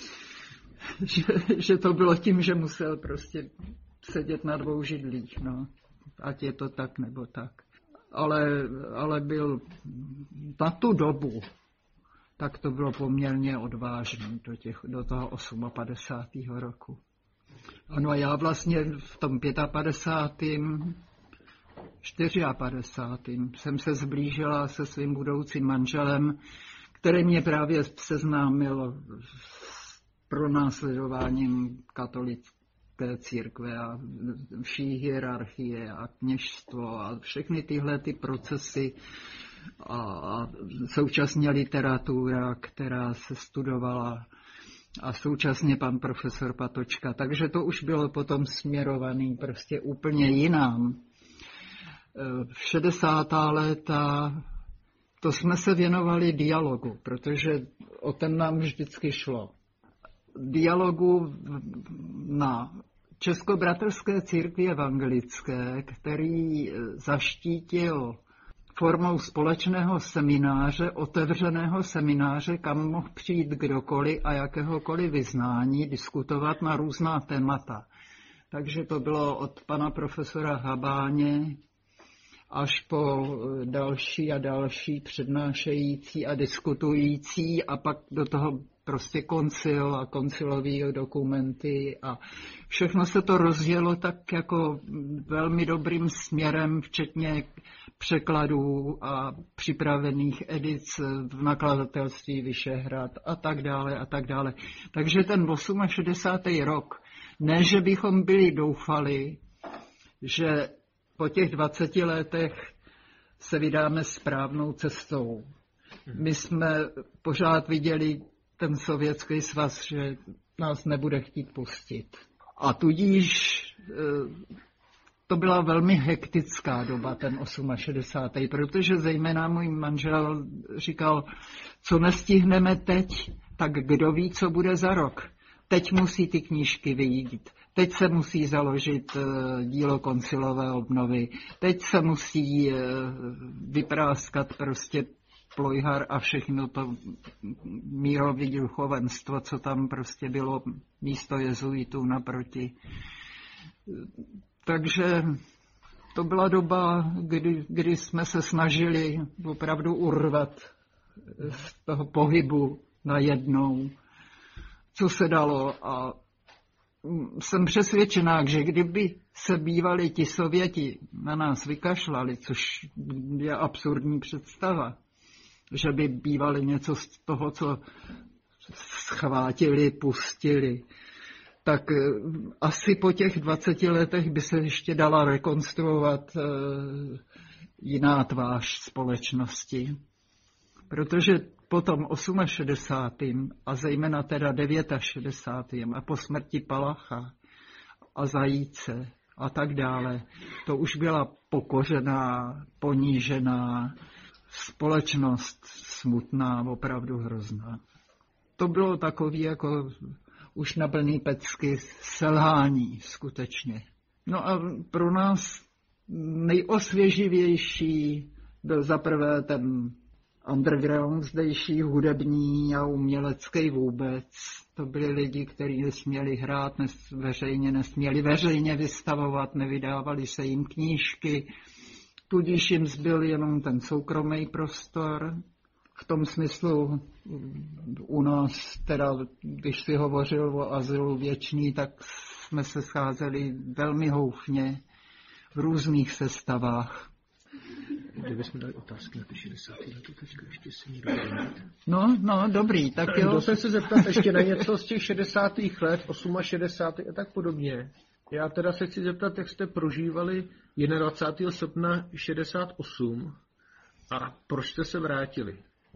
Že, že to bylo tím, že musel prostě sedět na dvou židlích, no. Ať je to tak nebo tak. Ale, ale byl na tu dobu, tak to bylo poměrně odvážné do, těch, do toho padesátého osmého roku. Ano, a já vlastně v tom padesátém pátém, padesátém čtvrtém jsem se zblížila se svým budoucím manželem, který mě právě seznámil s pronásledováním katolické církve a vší hierarchie a kněžstvo a všechny tyhle ty procesy a, a současně literatura, která se studovala, a současně pan profesor Patočka. Takže to už bylo potom směrovaný prostě úplně jinam. V šedesátých léta to jsme se věnovali dialogu, protože o ten nám vždycky šlo. Dialogu na Českobratrské církvi evangelické, který zaštítil formou společného semináře, otevřeného semináře, kam mohl přijít kdokoliv a jakéhokoliv vyznání diskutovat na různá témata. Takže to bylo od pana profesora Habáně až po další a další přednášející a diskutující a pak do toho prostě koncil a koncilový dokumenty a všechno se to rozjelo tak jako velmi dobrým směrem, včetně překladů a připravených edic v nakladatelství Vyšehrad a tak dále a tak dále. Takže ten šedesátý osmý rok, ne, že bychom byli doufali, že po těch dvaceti letech se vydáme správnou cestou. My jsme pořád viděli ten Sovětský svaz, že nás nebude chtít pustit. A tudíž to byla velmi hektická doba, ten šedesátý osmý protože zejména můj manžel říkal, co nestihneme teď, tak kdo ví, co bude za rok. Teď musí ty knížky vyjít. Teď se musí založit dílo koncilové obnovy. Teď se musí vypráskat prostě Plojhar a všechno to mírový duchovenstvo, co tam prostě bylo místo jezuitů naproti. Takže to byla doba, kdy, kdy jsme se snažili opravdu urvat z toho pohybu najednou, co se dalo. A jsem přesvědčená, že kdyby se bývali ti Sověti na nás vykašlali, což je absurdní představa, že by bývali něco z toho, co schvátili, pustili, tak asi po těch dvaceti letech by se ještě dala rekonstruovat jiná tvář společnosti. Protože potom šedesátým osmým a zejména teda šedesátým devátým a po smrti Palacha a Zajíce a tak dále, to už byla pokořená, ponížená společnost, smutná, opravdu hrozná. To bylo takový jako už na plný pecky selhání skutečně. No a pro nás nejosvěživější byl zaprvé ten underground zdejší, hudební a umělecký vůbec. To byli lidi, kteří nesměli hrát, nes, veřejně nesměli veřejně vystavovat, nevydávali se jim knížky, tudíž jim zbyl jenom ten soukromý prostor. V tom smyslu u nás, teda, když si hovořil o azylu věčný, tak jsme se scházeli velmi houfně v různých sestavách. Kdybychom dali otázky na ty šedesátá leta, teďka ještě si někdo dojít. No, no, dobrý, tak jo. Chtěl jsem se zeptat ještě na něco z těch šedesátých let, šedesátých osmých a tak podobně. Já teda se chci zeptat, jak jste prožívali dvacátého prvního srpna šedesát osm a proč jste se vrátili?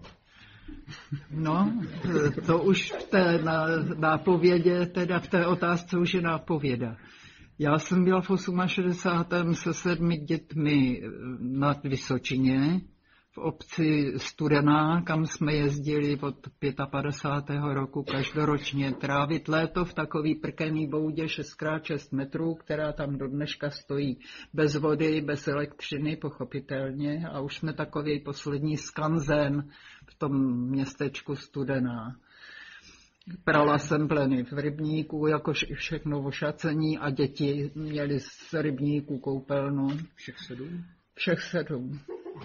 No, to už v té nápovědě, teda v té otázce už je nápověda. Já jsem byla v šedesátém osmém se sedmi dětmi na Vysočině, v obci Studená, kam jsme jezdili od padesátého pátého roku každoročně trávit léto v takový prkený boudě šest krát šest metrů, která tam do dneška stojí bez vody, bez elektřiny, pochopitelně. A už jsme takový poslední skanzen v tom městečku Studená. Prala jsem pleny v rybníku, jakož i všechno ošacení a děti měly z rybníku koupelnu. Všech sedm? Všech sedm.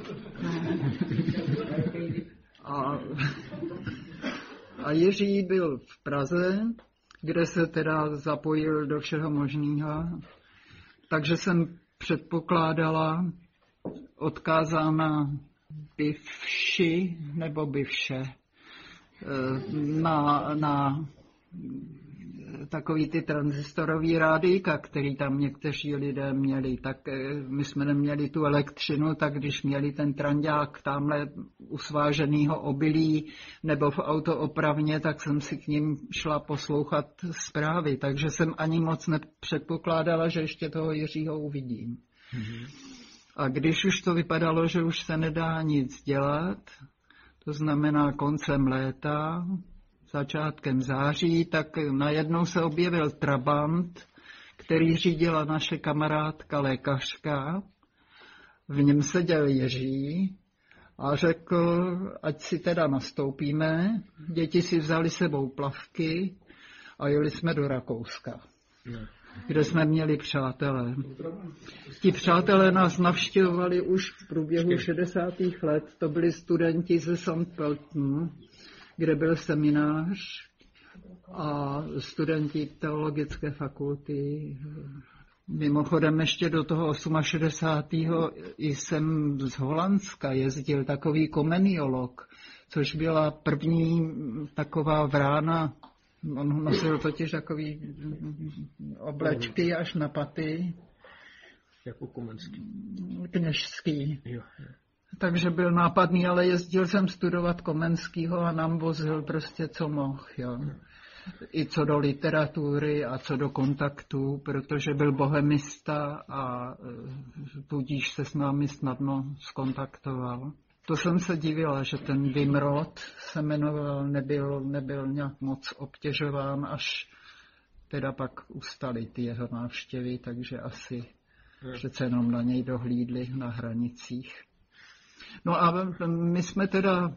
A, a Jiří byl v Praze, kde se teda zapojil do všeho možného. Takže jsem předpokládala, odkázána Bivši nebo Bivše, na, na takový ty transistorový rádíka, který tam někteří lidé měli, tak my jsme neměli tu elektřinu, tak když měli ten trandák tamhle usváženýho obilí nebo v autoopravně, tak jsem si k ním šla poslouchat zprávy, takže jsem ani moc nepředpokládala, že ještě toho Jiřího uvidím. Mm-hmm. A když už to vypadalo, že už se nedá nic dělat, to znamená koncem léta, začátkem září, tak najednou se objevil trabant, který řídila naše kamarádka lékařka. V něm seděl Jiří a řekl, ať si teda nastoupíme. Děti si vzali sebou plavky a jeli jsme do Rakouska, kde jsme měli přátelé. Ti přátelé nás navštěvovali už v průběhu šedesátých let. To byli studenti ze Sankt Pölten, kde byl seminář, a studenti teologické fakulty. Mimochodem ještě do toho šedesátého osmého jsem z Holandska jezdil takový komeniolog, což byla první taková vrána. On nosil totiž takový oblečky až na paty. Jako Komenský. Kněžský. Jo. Takže byl nápadný, ale jezdil jsem studovat Komenskýho a nám vozil prostě co mohl. Jo. I co do literatury a co do kontaktů, protože byl bohemista a tudíž se s námi snadno skontaktoval. To jsem se divila, že ten Wim Roth se jmenoval, nebyl, nebyl nějak moc obtěžován, až teda pak ustaly ty jeho návštěvy, takže asi přece jenom na něj dohlídli na hranicích. No a my jsme teda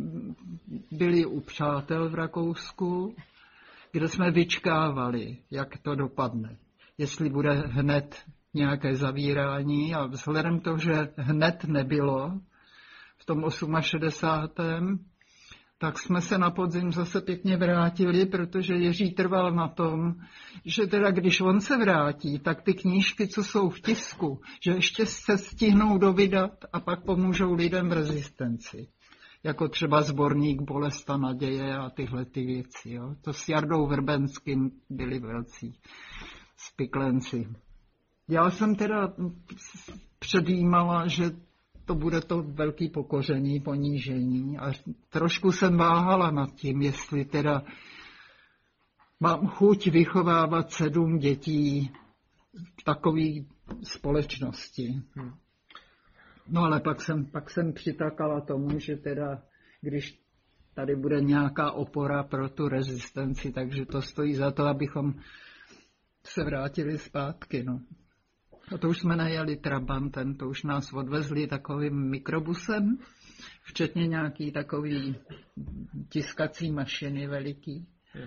byli u přátel v Rakousku, kde jsme vyčkávali, jak to dopadne. Jestli bude hned nějaké zavírání, a vzhledem k tomu, že hned nebylo v tom šedesátém osmém tak jsme se na podzim zase pěkně vrátili, protože Jiří trval na tom, že teda když on se vrátí, tak ty knížky, co jsou v tisku, že ještě se stihnou dovydat a pak pomůžou lidem v rezistenci. Jako třeba sborník Bolesta naděje a tyhle ty věci. Jo. To s Jardou Vrbenským byli velcí spiklenci. Já jsem teda předjímala, že to bude to velké pokoření, ponížení, a trošku jsem váhala nad tím, jestli teda mám chuť vychovávat sedm dětí v takové společnosti. No ale pak jsem, pak jsem přitakala tomu, že teda, když tady bude nějaká opora pro tu rezistenci, takže to stojí za to, abychom se vrátili zpátky, no. A to už jsme najeli trabantem, to už nás odvezli takovým mikrobusem, včetně nějaký takový tiskací mašiny veliký.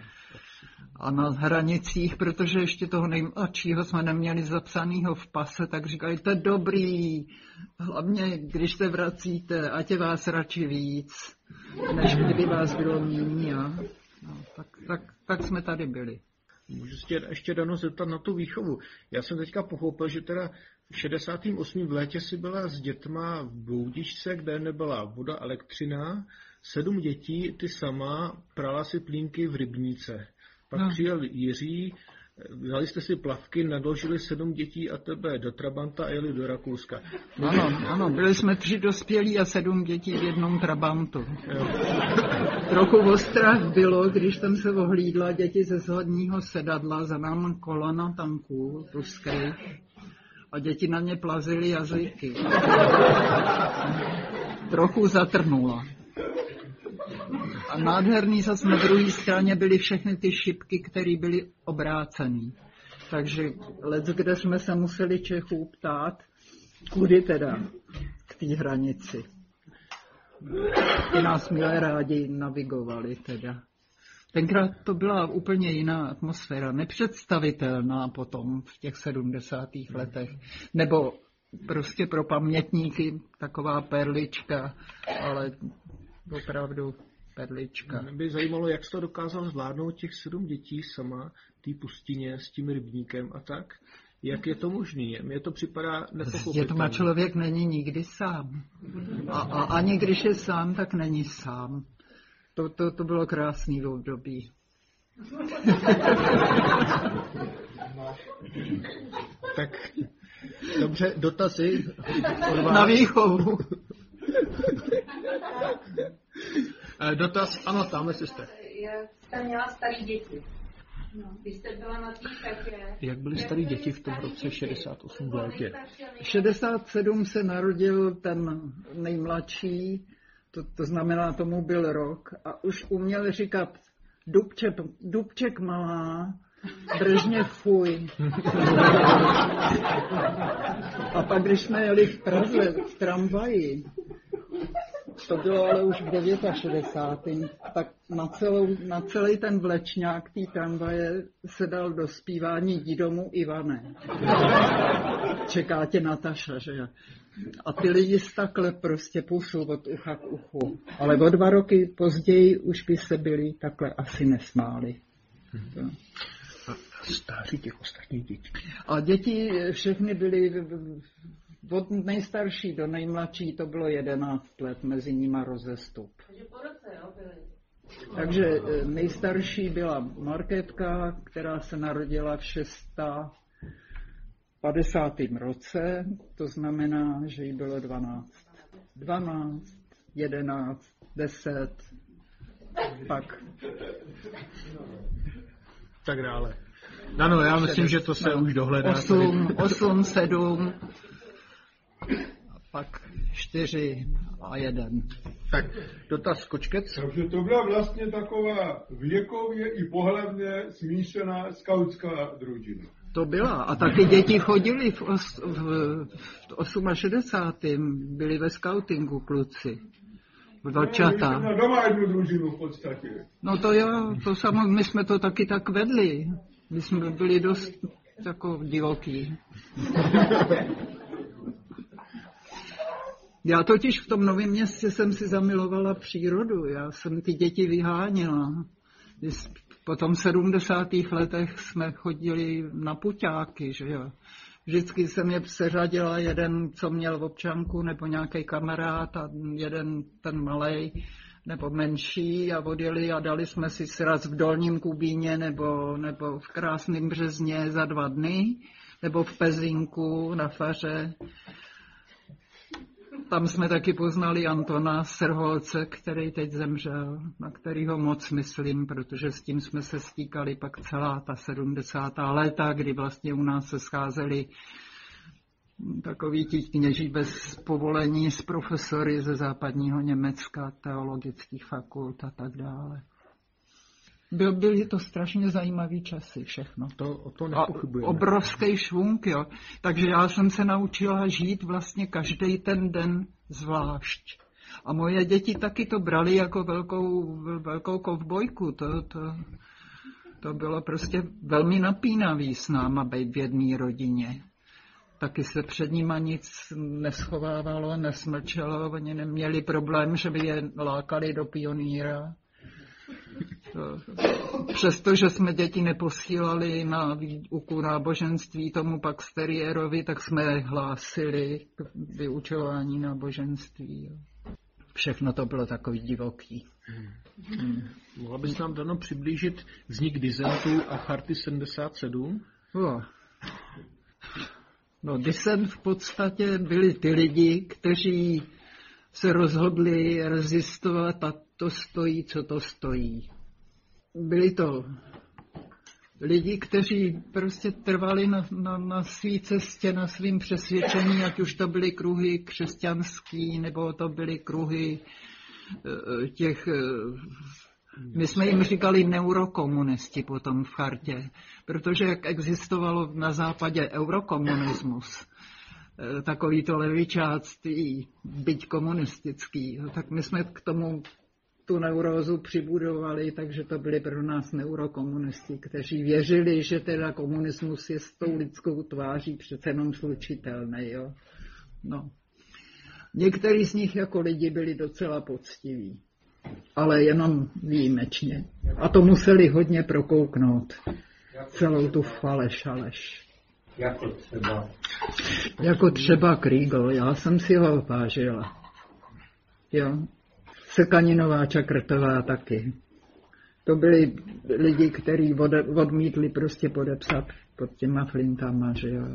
A na hranicích, protože ještě toho nejmladšího jsme neměli zapsanýho v pase, tak říkali, to je dobrý, hlavně když se vracíte, ať je vás radši víc, než kdyby vás bylo míň. No, tak, tak, tak jsme tady byli. Můžu se ještě Dano zeptat na tu výchovu. Já jsem teďka pochopil, že teda v šedesátém osmém v létě si byla s dětma v Boudičce, kde nebyla voda, elektřina, sedm dětí, ty sama, prala si plínky v rybníce. Pak no. přijel Jiří Vzali jste si plavky, nadložili sedm dětí a tebe do Trabanta a jeli do Rakouska. Ano, ano, byli jsme tři dospělí a sedm dětí v jednom Trabantu. Jo. Trochu ostrach bylo, když tam se ohlídla děti ze zadního sedadla, za námi kolona tanků ruských a děti na ně plazily jazyky. Trochu zatrnula. A nádherný zase na druhé straně byly všechny ty šipky, které byly obrácený. Takže let, kde jsme se museli Čechů ptát, kudy teda k té hranici. Ty nás milé rádi navigovali teda. Tenkrát to byla úplně jiná atmosféra, nepředstavitelná potom v těch sedmdesátých letech. Nebo prostě pro pamětníky taková perlička, ale opravdu perlička. Mě by zajímalo, jak jsi to dokázal zvládnout těch sedm dětí sama, té pustině s tím rybníkem a tak. Jak je to možný? Mně to připadá nepochopitelné. S dětma člověk není nikdy sám. A, a ani když je sám, tak není sám. To, to, to bylo krásný období. Tak dobře, dotazy. Na výchovu. Dotaz, ano, tamhle jste. Jak jste měla starý děti? No, když jste byla na té chatě... Jak byly starý děti v tom roce šedesát osm v létě? šedesát sedm se narodil ten nejmladší, to, to znamená, tomu byl rok, a už uměl říkat Dubček, Dubček malá, Brežněv fuj. A pak, když jsme jeli v Praze v tramvaji, to bylo ale už v šedesátém devátém tak na, celou, na celý ten vlečňák té tramvaje se dal do zpívání Jdi domů Ivane. Čeká tě Nataša, že jo. A ty lidi takhle prostě půjšou od ucha k uchu. Ale o dva roky později už by se byli takhle asi nesmáli. Hmm. A stáří těch ostatních dětí. A děti všechny byly... Od nejstarší do nejmladší to bylo jedenáct let, mezi nimi rozestup. Takže po roce, jo, byly. Takže nejstarší byla Markétka, která se narodila v padesátém šestém roce, to znamená, že jí bylo dvanáct. dvanáct, jedenáct, deset, pak. Tak dále. Ano, já myslím, že to se no, už dohledá. osm, osm, sedm, a pak čtyři a jeden. Tak, dotaz Kočkec. Takže to byla vlastně taková věkově i pohlavně smíšená skautská družina. To byla. A taky děti chodili v, os, v, v šedesátém osmém byli ve skautingu kluci. Vlčata. No, doma jednu družinu v podstatě. No to jo, to samo, my jsme to taky tak vedli. My jsme byli dost jako divoký. Já totiž v tom Novém Městě jsem si zamilovala přírodu. Já jsem ty děti vyháněla. Po tom sedmdesátých letech jsme chodili na puťáky, že jo. Vždycky jsem je seřadila, jeden, co měl občanku, nebo nějaký kamarád, a jeden ten malej, nebo menší, a odjeli a dali jsme si sraz v Dolním Kubíně, nebo, nebo v Krásném Březně za dva dny, nebo v Pezinku na faře. Tam jsme taky poznali Antona Srholce, který teď zemřel, na kterýho moc myslím, protože s tím jsme se stýkali pak celá ta sedmdesátá léta, kdy vlastně u nás se scházeli takoví ti kněží bez povolení s profesory ze západního Německa, teologických fakult a tak dále. Byl, byly to strašně zajímavý časy všechno. To, o to nepochybujeme. Obrovský švunk, jo. Takže já jsem se naučila žít vlastně každý ten den zvlášť. A moje děti taky to brali jako velkou, velkou kovbojku. To, to, to bylo prostě velmi napínavý s náma být v jedné rodině. Taky se před nima nic neschovávalo, nesmlčelo. Oni neměli problém, že by je lákali do pionýra. Přestože jsme děti neposílali na výuku náboženství tomu Paxterierovi, tak jsme hlásili k vyučování náboženství. Všechno to bylo takový divoký. Hmm. Mohla bys nám, Dano, přiblížit vznik disentu a charty sedmdesát sedm? No. no, disent v podstatě byli ty lidi, kteří se rozhodli rezistovat a to stojí, co to stojí. Byli to lidi, kteří prostě trvali na, na, na své cestě, na svým přesvědčení, ať už to byly kruhy křesťanský, nebo to byly kruhy těch, my jsme jim říkali neurokomunisti potom v chartě, protože jak existovalo na západě eurokomunismus, takový to levičáctví, byť komunistický, tak my jsme k tomu tu neurózu přibudovali, takže to byli pro nás neurokomunisti, kteří věřili, že teda komunismus je s tou lidskou tváří přece jenom slučitelný. Jo? No. Někteří z nich jako lidi byli docela poctiví, ale jenom výjimečně. A to museli hodně prokouknout. Celou tu faleš, aleš. Jako třeba? Jako třeba Kriegel, já jsem si ho vážila. Jo. Sekaninová, Čakrtová taky. To byli lidi, kteří odmítli prostě podepsat pod těma flintama, že jo.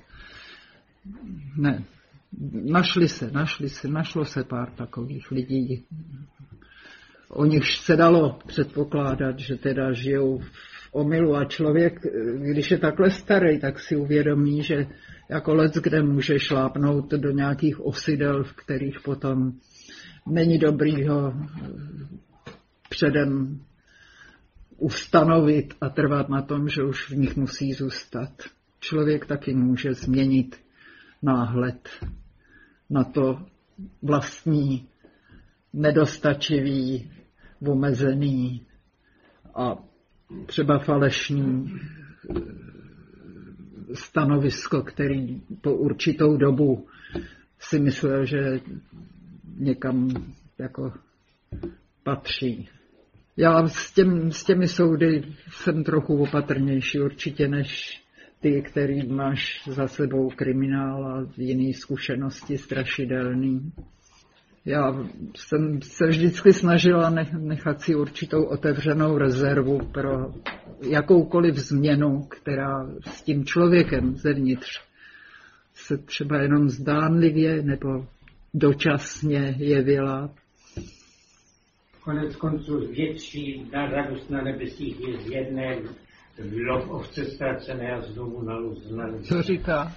Ne. Našli se, našli se, našlo se pár takových lidí. O nich se dalo předpokládat, že teda žijou v omylu a člověk, když je takhle starý, tak si uvědomí, že jako lec, kde může šlápnout do nějakých osidel, v kterých potom není dobrý ho předem ustanovit a trvat na tom, že už v nich musí zůstat. Člověk taky může změnit náhled na to vlastní, nedostačivý, omezený a třeba falešný stanovisko, který po určitou dobu si myslel, že někam jako patří. Já s, těm, s těmi soudy jsem trochu opatrnější určitě než ty, který máš za sebou kriminál a jiné zkušenosti strašidelný. Já jsem se vždycky snažila nechat si určitou otevřenou rezervu pro jakoukoliv změnu, která s tím člověkem zevnitř se třeba jenom zdánlivě nebo dočasně jevila. Konec konců větší na radost na nebesích je z jedné lov ovce ztracené a znovu naluzné. Co říká?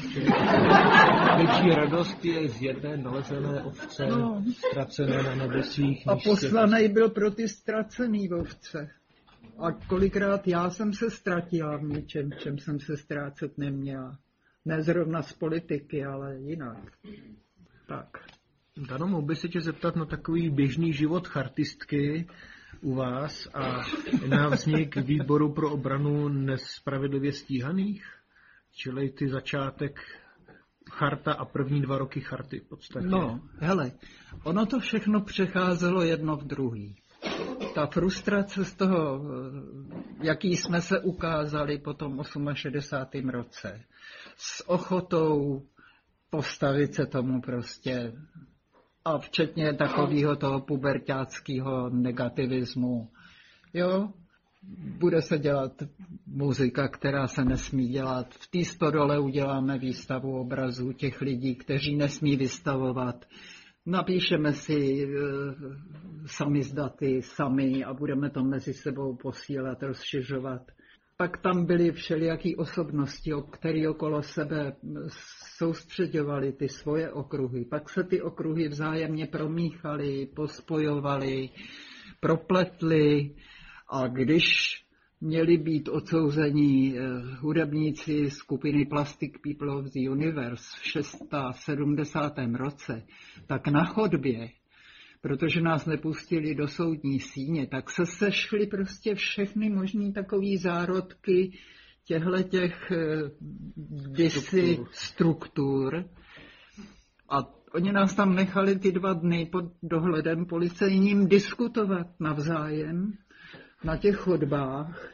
Větší radost je z jedné nalezené ovce, no, ztracené na nebesích. A poslanej byl pro ty ztracený ovce. A kolikrát já jsem se ztratila v něčem, čem jsem se ztrácet neměla. Ne zrovna z politiky, ale jinak. Tak. Dano, mohl by se tě zeptat na takový běžný život chartistky u vás a na vznik výboru pro obranu nespravedlivě stíhaných? Čili ty začátek charta a první dva roky charty v podstatě. No, hele, ono to všechno přecházelo jedno v druhý. Ta frustrace z toho, jaký jsme se ukázali po tom šedesátém osmém roce, s ochotou postavit se tomu prostě, a včetně takového toho puberťáckého negativismu. Jo, bude se dělat muzika, která se nesmí dělat. V té stodole uděláme výstavu obrazů těch lidí, kteří nesmí vystavovat. Napíšeme si e, sami zdaty, sami a budeme to mezi sebou posílat, rozšiřovat. Pak tam byly všelijaký osobnosti, které okolo sebe soustředovaly ty svoje okruhy. Pak se ty okruhy vzájemně promíchaly, pospojovaly, propletly a když měli být odsouzení hudebníci skupiny Plastic People of the Universe v sedmdesátém šestém roce, tak na chodbě, protože nás nepustili do soudní síně, tak se sešly prostě všechny možný takový zárodky těchhletěch disy struktur. A oni nás tam nechali ty dva dny pod dohledem policejním diskutovat navzájem na těch chodbách.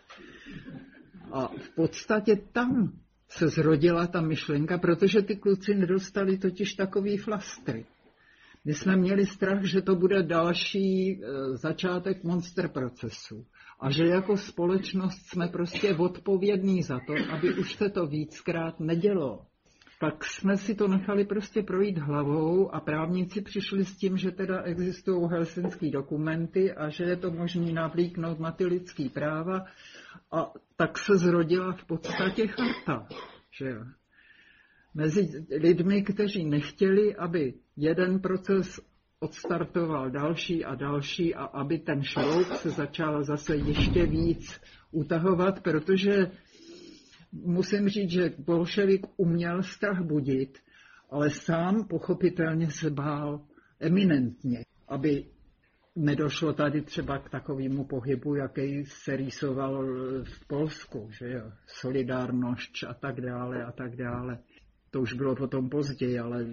A v podstatě tam se zrodila ta myšlenka, protože ty kluci nedostali totiž takový flastry. My jsme měli strach, že to bude další začátek monster procesu a že jako společnost jsme prostě odpovědní za to, aby už se to víckrát nedělo. Tak jsme si to nechali prostě projít hlavou a právníci přišli s tím, že teda existují helsinský dokumenty a že je to možné navlíknout na ty lidský práva a tak se zrodila v podstatě charta, že jo. Mezi lidmi, kteří nechtěli, aby jeden proces odstartoval další a další a aby ten šroub se začal zase ještě víc utahovat, protože musím říct, že bolševik uměl strach budit, ale sám pochopitelně se bál eminentně, aby nedošlo tady třeba k takovému pohybu, jaký se rýsoval v Polsku, že jo, solidárnost a tak dále a tak dále. To už bylo potom později, ale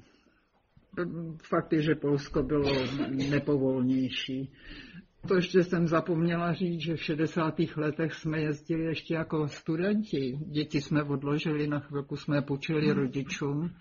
fakt je, že Polsko bylo nepovolnější. To ještě jsem zapomněla říct, že v šedesátých letech jsme jezdili ještě jako studenti. Děti jsme odložili, na chvilku jsme půjčili rodičům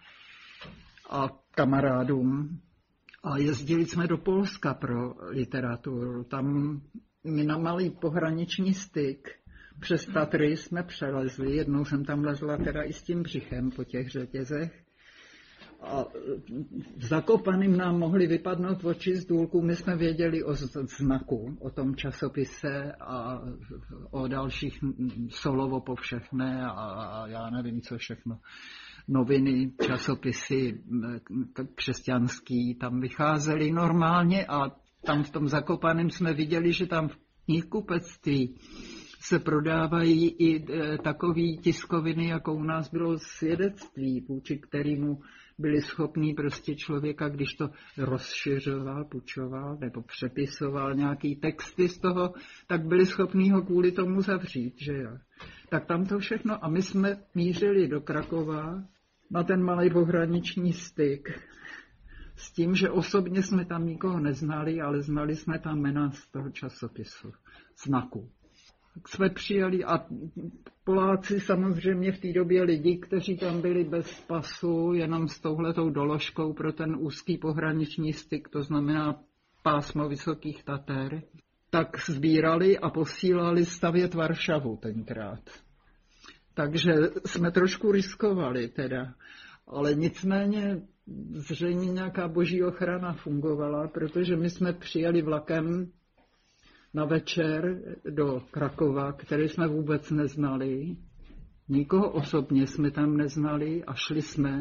a kamarádům. A jezdili jsme do Polska pro literaturu. Tam my na malý pohraniční styk přes Tatry jsme přelezli. Jednou jsem tam lezla teda i s tím břichem po těch řetězech. A v Zakopaným nám mohli vypadnout oči z důlku. My jsme věděli o znaku, o tom časopise a o dalších Solovo povšechné a já nevím, co všechno. Noviny, časopisy křesťanský tam vycházely normálně a tam v tom Zakopaném jsme viděli, že tam v knihkupectví se prodávají i takové tiskoviny, jako u nás bylo svědectví, vůči kterému byli schopní prostě člověka, když to rozšiřoval, půjčoval nebo přepisoval nějaký texty z toho, tak byli schopní ho kvůli tomu zavřít, že jo. Tak tam to všechno a my jsme mířili do Krakova na ten malý pohraniční styk s tím, že osobně jsme tam nikoho neznali, ale znali jsme tam jména z toho časopisu, znaku. Tak jsme přijeli a Poláci samozřejmě v té době lidi, kteří tam byli bez pasu, jenom s touhletou doložkou pro ten úzký pohraniční styk, to znamená pásmo Vysokých Tater, tak sbírali a posílali stavět Varšavu tenkrát. Takže jsme trošku riskovali teda, ale nicméně zřejmě nějaká boží ochrana fungovala, protože my jsme přijeli vlakem na večer do Krakova, který jsme vůbec neznali. Nikoho osobně jsme tam neznali a šli jsme.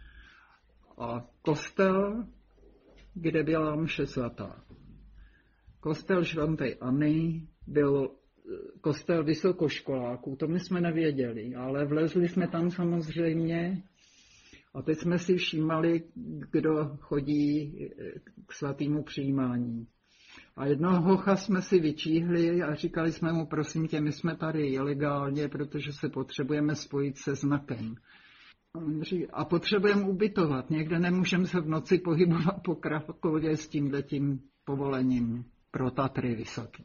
A kostel, kde byla mše svatá. Kostel svaté Anny byl kostel vysokoškoláků, to my jsme nevěděli, ale vlezli jsme tam samozřejmě a teď jsme si všímali, kdo chodí k svatému přijímání. A jednoho hocha jsme si vyčíhli a říkali jsme mu, prosím tě, my jsme tady ilegálně, protože se potřebujeme spojit se znakem. A potřebujeme ubytovat, někde nemůžeme se v noci pohybovat po Krakově s tímhletím povolením pro Tatry vysoký.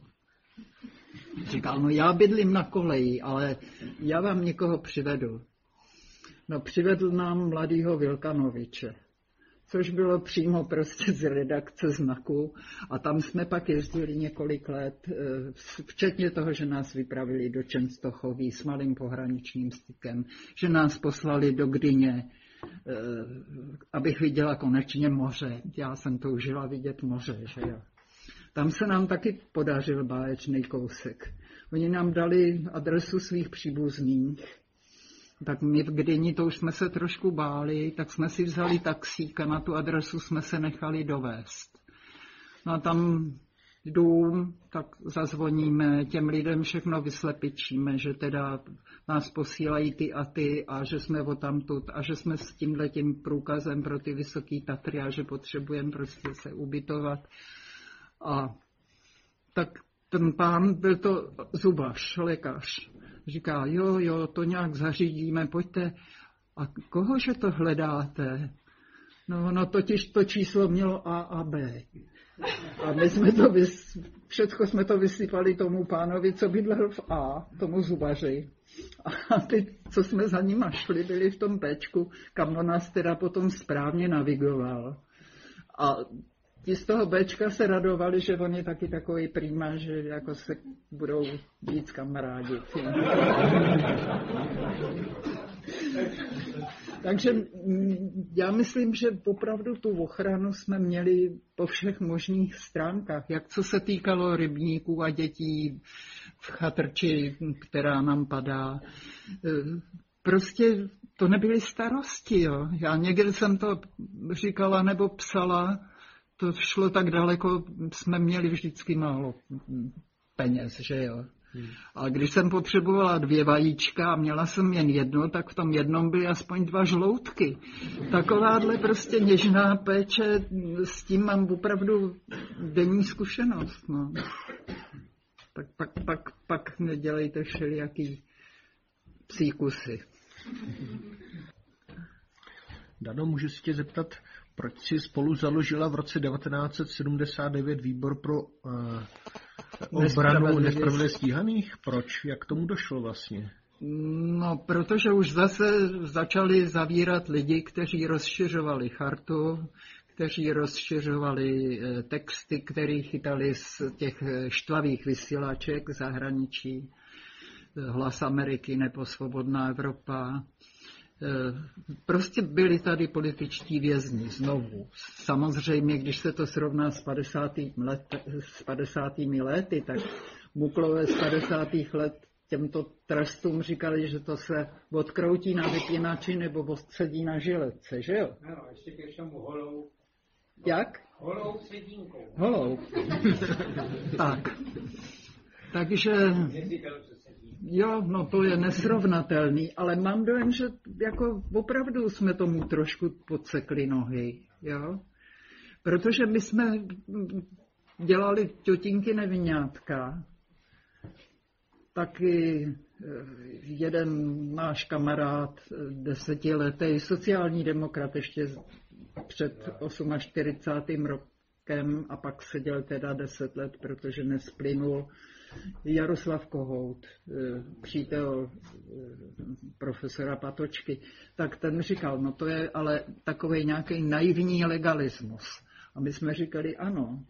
Říkal, no já bydlím na koleji, ale já vám někoho přivedu. No přivedl nám mladýho Vilkanoviče, což bylo přímo prostě z redakce Znaku a tam jsme pak jezdili několik let, včetně toho, že nás vypravili do Čenstochoví s malým pohraničním stykem, že nás poslali do Gdyně, abych viděla konečně moře. Já jsem toužila vidět moře, že jo. Tam se nám taky podařil báječný kousek. Oni nám dali adresu svých příbuzných, tak my v Gdyni to už jsme se trošku báli, tak jsme si vzali taxík a na tu adresu jsme se nechali dovést. No a tam dům, tak zazvoníme, těm lidem všechno vyslepičíme, že teda nás posílají ty a ty a že jsme odtamtud a že jsme s tímhletím průkazem pro ty Vysoký Tatry a že potřebujeme prostě se ubytovat. A tak ten pán, byl to zubař, lékař, říká, jo, jo, to nějak zařídíme, pojďte. A kohože to hledáte? No, no totiž to číslo mělo A a B. A my jsme to, vys... všetko jsme to vysypali tomu pánovi, co bydlel v A, tomu zubaři. A ty, co jsme za nima šli, byli v tom Bčku, kam on nás teda potom správně navigoval. A ti z toho Bčka se radovali, že on je taky takový prýma, že jako se budou víc kamarádit. Takže já myslím, že opravdu tu ochranu jsme měli po všech možných stránkách, jak co se týkalo rybníků a dětí v chatrči, která nám padá. Prostě to nebyly starosti. Jo. Já někdy jsem to říkala nebo psala, to šlo tak daleko, jsme měli vždycky málo peněz, že jo. Hmm. A když jsem potřebovala dvě vajíčka a měla jsem jen jedno, tak v tom jednom byly aspoň dva žloutky. Takováhle prostě něžná péče, s tím mám opravdu denní zkušenost. No. Tak pak, pak, pak nedělejte všelijaký psí kusy. Dano, můžu si tě zeptat, proč si spolu založila v roce devatenáct set sedmdesát devět výbor pro uh, obranu nespravedlivě stíhaných? Proč? Jak k tomu došlo vlastně? No, protože už zase začali zavírat lidi, kteří rozšiřovali chartu, kteří rozšiřovali texty, které chytali z těch štvavých vysílaček v zahraničí. Hlas Ameriky nebo Svobodná Evropa. Prostě byli tady političtí vězni znovu. Samozřejmě, když se to srovná s padesátými lety, s padesátými lety, tak Muklové z padesátých let těmto trestům říkali, že to se odkroutí na vypínači nebo odstředí na žiletce, že jo? Ano, ještě ke všemu holou. Jak? Holou sedínkou. Holou. Tak. Takže... Jo, no to je nesrovnatelný, ale mám dojem, že jako opravdu jsme tomu trošku podsekli nohy, jo? Protože my jsme dělali tětinky neviňátka, taky jeden náš kamarád, desetiletý sociální demokrat ještě před čtyřicátým osmým rokem a pak seděl teda deset let, protože nesplynul, Jaroslav Kohout, přítel profesora Patočky, tak ten říkal, no to je ale takovej nějaký naivní legalismus. A my jsme říkali, ano,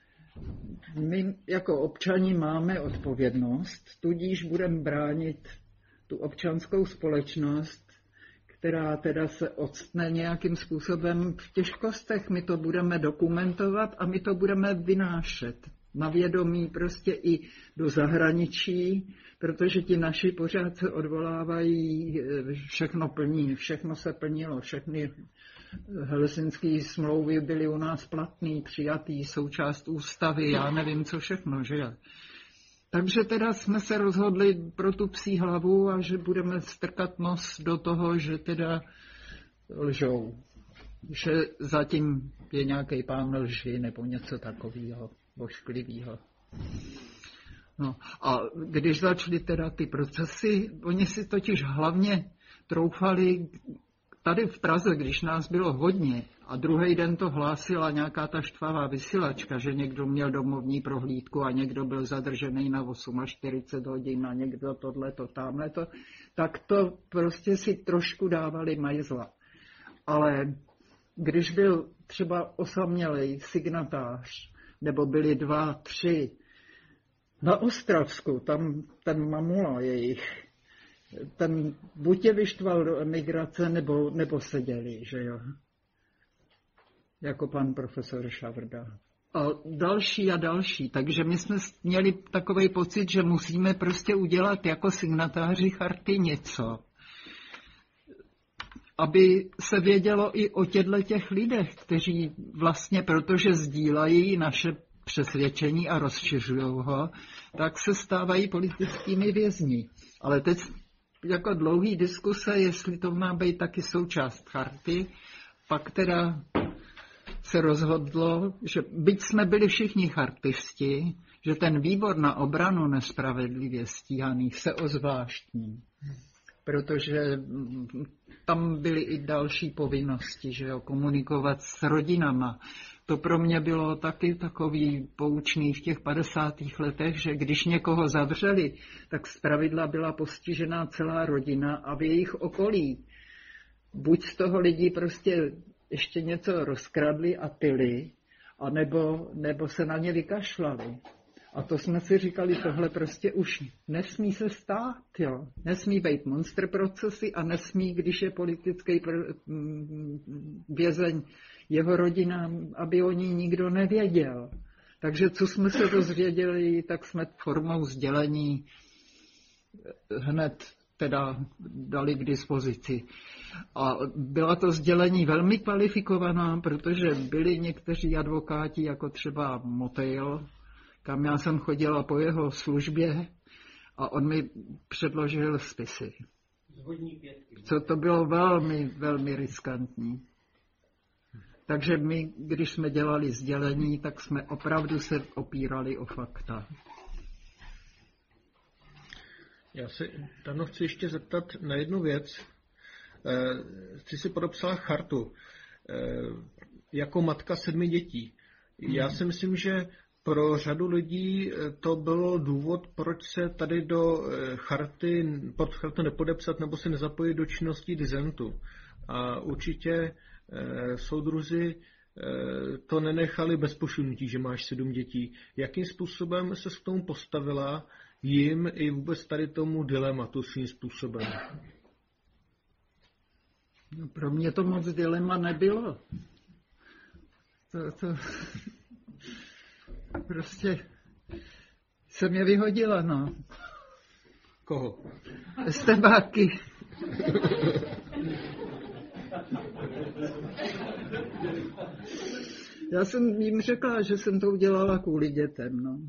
my jako občani máme odpovědnost, tudíž budeme bránit tu občanskou společnost, která teda se odstne nějakým způsobem v těžkostech. My to budeme dokumentovat a my to budeme vynášet na vědomí prostě i do zahraničí, protože ti naši pořád se odvolávají, všechno plní, všechno se plnilo, všechny helsinské smlouvy byly u nás platný, přijatý, součást ústavy, já nevím co všechno, že jo. Takže teda jsme se rozhodli pro tu psí hlavu a že budeme strkat nos do toho, že teda lžou. Že zatím je nějaký pán lži nebo něco takového ošklivého. No a když začaly teda ty procesy, oni si totiž hlavně troufali tady v Praze, když nás bylo hodně a druhý den to hlásila nějaká ta štvavá vysílačka, že někdo měl domovní prohlídku a někdo byl zadržený na čtyřicet osm hodin a někdo tohleto, tamhleto, tak to prostě si trošku dávali majzla. Ale když byl třeba osamělej signatář, nebo byli dva, tři, na Ostravsku, tam ten mamula jejich, ten buď je vyštval do emigrace, nebo, nebo seděli, že jo. Jako pan profesor Šavrda. A další a další. Takže my jsme měli takový pocit, že musíme prostě udělat jako signatáři charty něco, aby se vědělo i o těchto těch lidech, kteří vlastně, protože sdílají naše přesvědčení a rozšiřují ho, tak se stávají politickými vězni. Ale teď jako dlouhý diskuse, jestli to má být taky součást charty, pak teda se rozhodlo, že byť jsme byli všichni chartisti, že ten výbor na obranu nespravedlivě stíhaných se ozvláštní. Protože tam byly i další povinnosti, že jo, komunikovat s rodinama. To pro mě bylo taky takový poučný v těch padesátých letech, že když někoho zavřeli, tak zpravidla byla postižená celá rodina a v jejich okolí. Buď z toho lidi prostě ještě něco rozkradli a pili, anebo, nebo se na ně vykašlali. A to jsme si říkali, tohle prostě už nesmí se stát, jo. Nesmí být monster procesy a nesmí, když je politický vězeň jeho rodina, aby o ní nikdo nevěděl. Takže co jsme se dozvěděli, tak jsme formou sdělení hned teda dali k dispozici. A byla to sdělení velmi kvalifikovaná, protože byli někteří advokáti, jako třeba Motejl, kam já jsem chodila po jeho službě a on mi předložil spisy. Co to bylo velmi, velmi riskantní. Takže my, když jsme dělali sdělení, tak jsme opravdu se opírali o fakta. Já se, Dano, chci ještě zeptat na jednu věc. Ty si podepsala chartu jako matka sedmi dětí. Já si myslím, že pro řadu lidí to bylo důvod, proč se tady do charty, pod chartu nepodepsat nebo se nezapojit do činností disentu. A určitě soudruzi to nenechali bez povšimnutí, že máš sedm dětí. Jakým způsobem se k tomu postavila jim i vůbec tady tomu dilematu svým způsobem? No, pro mě to moc dilema nebylo. To, to... Prostě se mě vyhodila, no. Koho? Estebáky. Já jsem jim řekla, že jsem to udělala kvůli dětem, no.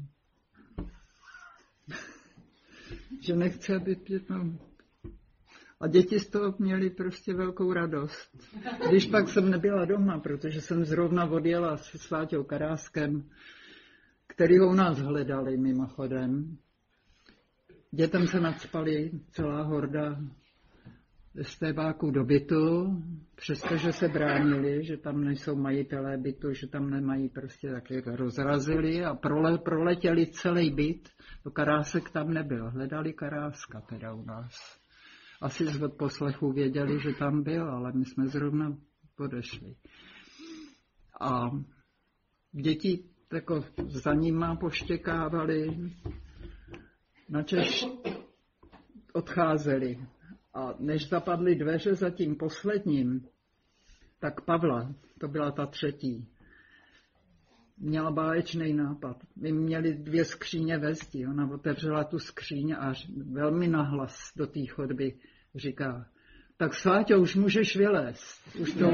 Že nechci, aby pět, no. A děti z toho měly prostě velkou radost. Když pak jsem nebyla doma, protože jsem zrovna odjela s Sváťou Karáskem, který u nás hledali mimochodem. Dětem se nacpali celá horda estébáků do bytu, přestože se bránili, že tam nejsou majitelé bytu, že tam nemají prostě taky rozrazili a prole, proletěli celý byt. To Karásek tam nebyl, hledali Karáska teda u nás. Asi z poslechu věděli, že tam byl, ale my jsme zrovna odešli. A děti tako za nima poštěkávali, načež odcházeli. A než zapadly dveře za tím posledním, tak Pavla, to byla ta třetí, měla báječný nápad. My měli dvě skříně ve zdi. Ona otevřela tu skříň a velmi nahlas do té chodby říká: tak Sváťo, už můžeš vylézt. Už to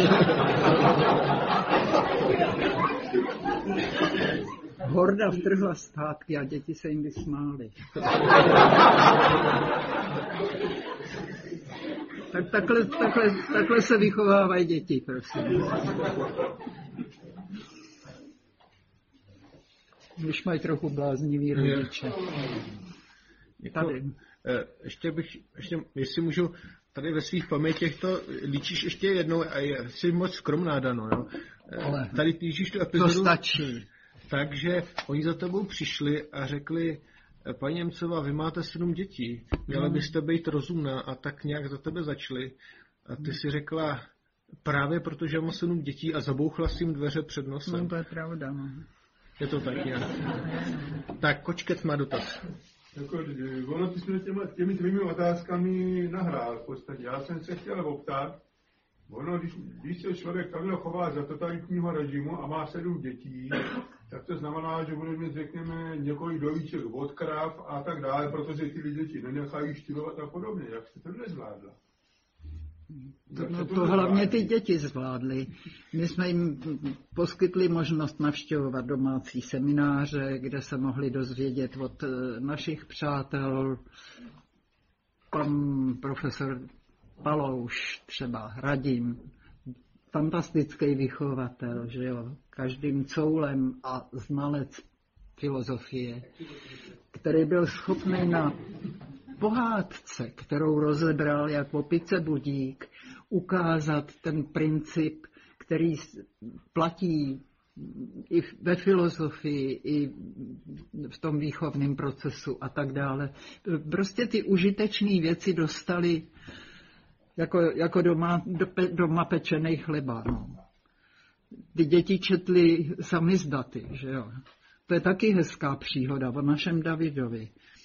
Horda vtrhla zpátky a děti se jim vysmály. Tak takhle, takhle, takhle se vychovávají děti, prosím. Když mají trochu bláznivý rodiče. Tady. Ještě bych, ještě, jestli můžu, tady ve svých pamětěch to líčíš ještě jednou a jsi moc skromná, Dano, jo? Ale tady líčíš tu epizodu. To stačí. Takže oni za tebou přišli a řekli: paní Němcová, vy máte sedm dětí, měla byste být rozumná, a tak nějak za tebe začali. A ty si řekla: právě protože mám sedm dětí, a zabouchla si jim dveře před nosem. No, to je pravda, no. Je to tak, já. Tak, Kočkec má dotaz. Jako, ono ty jsme těmi, těmi tvými otázkami nahrál v podstatě. Já jsem se chtěl optat, ono, když, když se člověk takhle chová za totalitního režimu a má sedm dětí, tak to znamená, že bude mít, řekněme, několik dovíček od krav a tak dále, protože ty děti nenechají štylovat a podobně. Jak jste to nezvládla? To, no, to hlavně ty děti zvládly. My jsme jim poskytli možnost navštěvovat domácí semináře, kde se mohli dozvědět od našich přátel. Pan profesor Palouš třeba, Radim, fantastický vychovatel, že jo, každým coulem a znalec filozofie, který byl schopný na pohádce, kterou rozebral jak opice budík, ukázat ten princip, který platí i ve filozofii, i v tom výchovném procesu a tak dále. Prostě ty užitečné věci dostali Jako, jako doma, doma pečený chleba. No. Ty děti četly samizdaty, že jo. To je taky hezká příhoda o našem Davidovi.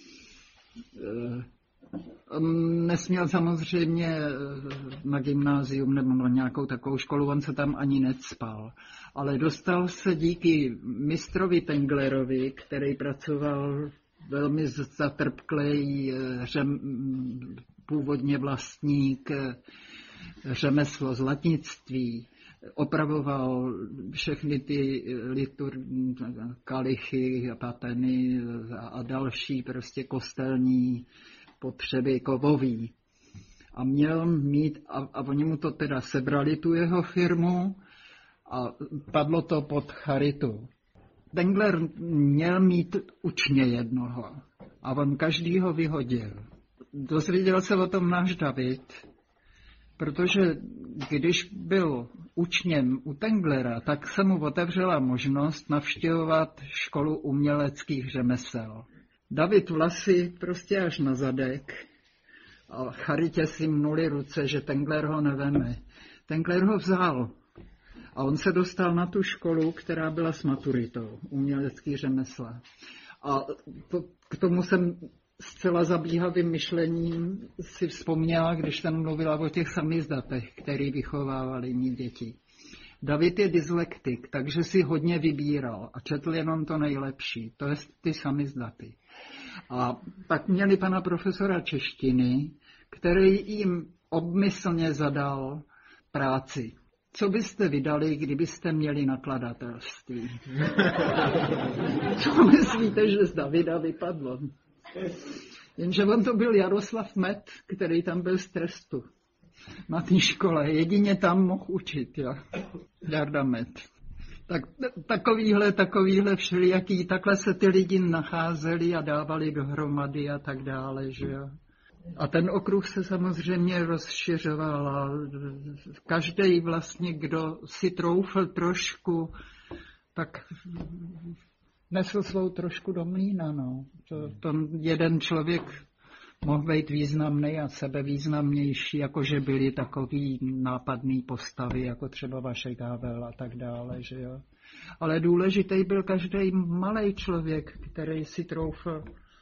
On nesměl samozřejmě na gymnázium nebo na nějakou takovou školu, on se tam ani necpal. Ale dostal se díky mistrovi Tenglerovi, který pracoval velmi zatrpklej, řem, původně vlastník řemeslo zlatnictví, opravoval všechny ty litur, kalichy, pateny a další prostě kostelní potřeby kovový. A měl mít, a, a oni mu to teda sebrali, tu jeho firmu, a padlo to pod charitu. Tengler měl mít učně jednoho a on každýho vyhodil. Dozvěděl se o tom náš David, protože když byl učněm u Tenglera, tak se mu otevřela možnost navštěvovat školu uměleckých řemesel. David vlasy prostě až na zadek a charitě si mnuli ruce, že Tengler ho neveme. Tengler ho vzal a on se dostal na tu školu, která byla s maturitou, umělecký řemesla. A to, k tomu jsem zcela zabíhavým myšlením si vzpomněla, když jsem mluvila o těch samizdatech, který vychovávali mý děti. David je dyslektik, takže si hodně vybíral a četl jenom to nejlepší, to je ty samizdaty. A pak měli pana profesora češtiny, který jim obmyslně zadal práci. Co byste vydali, kdybyste měli nakladatelství? Co myslíte, že z Davida vypadlo? Jenže on to byl Jaroslav Met, který tam byl z trestu na té škole. Jedině tam mohl učit, ja. Jarda Met. Tak takovýhle, takovýhle všelijaký, takhle se ty lidi nacházeli a dávali dohromady a tak dále, že jo. A ten okruh se samozřejmě rozšiřoval a každý vlastně, kdo si troufl trošku, tak nesl svou trošku do mlýna, no. To, to jeden člověk mohl být významný a sebevýznamnější, jakože byli takový nápadný postavy, jako třeba Vašek Havel a tak dále, že jo. Ale důležitý byl každý malý člověk, který si troufl.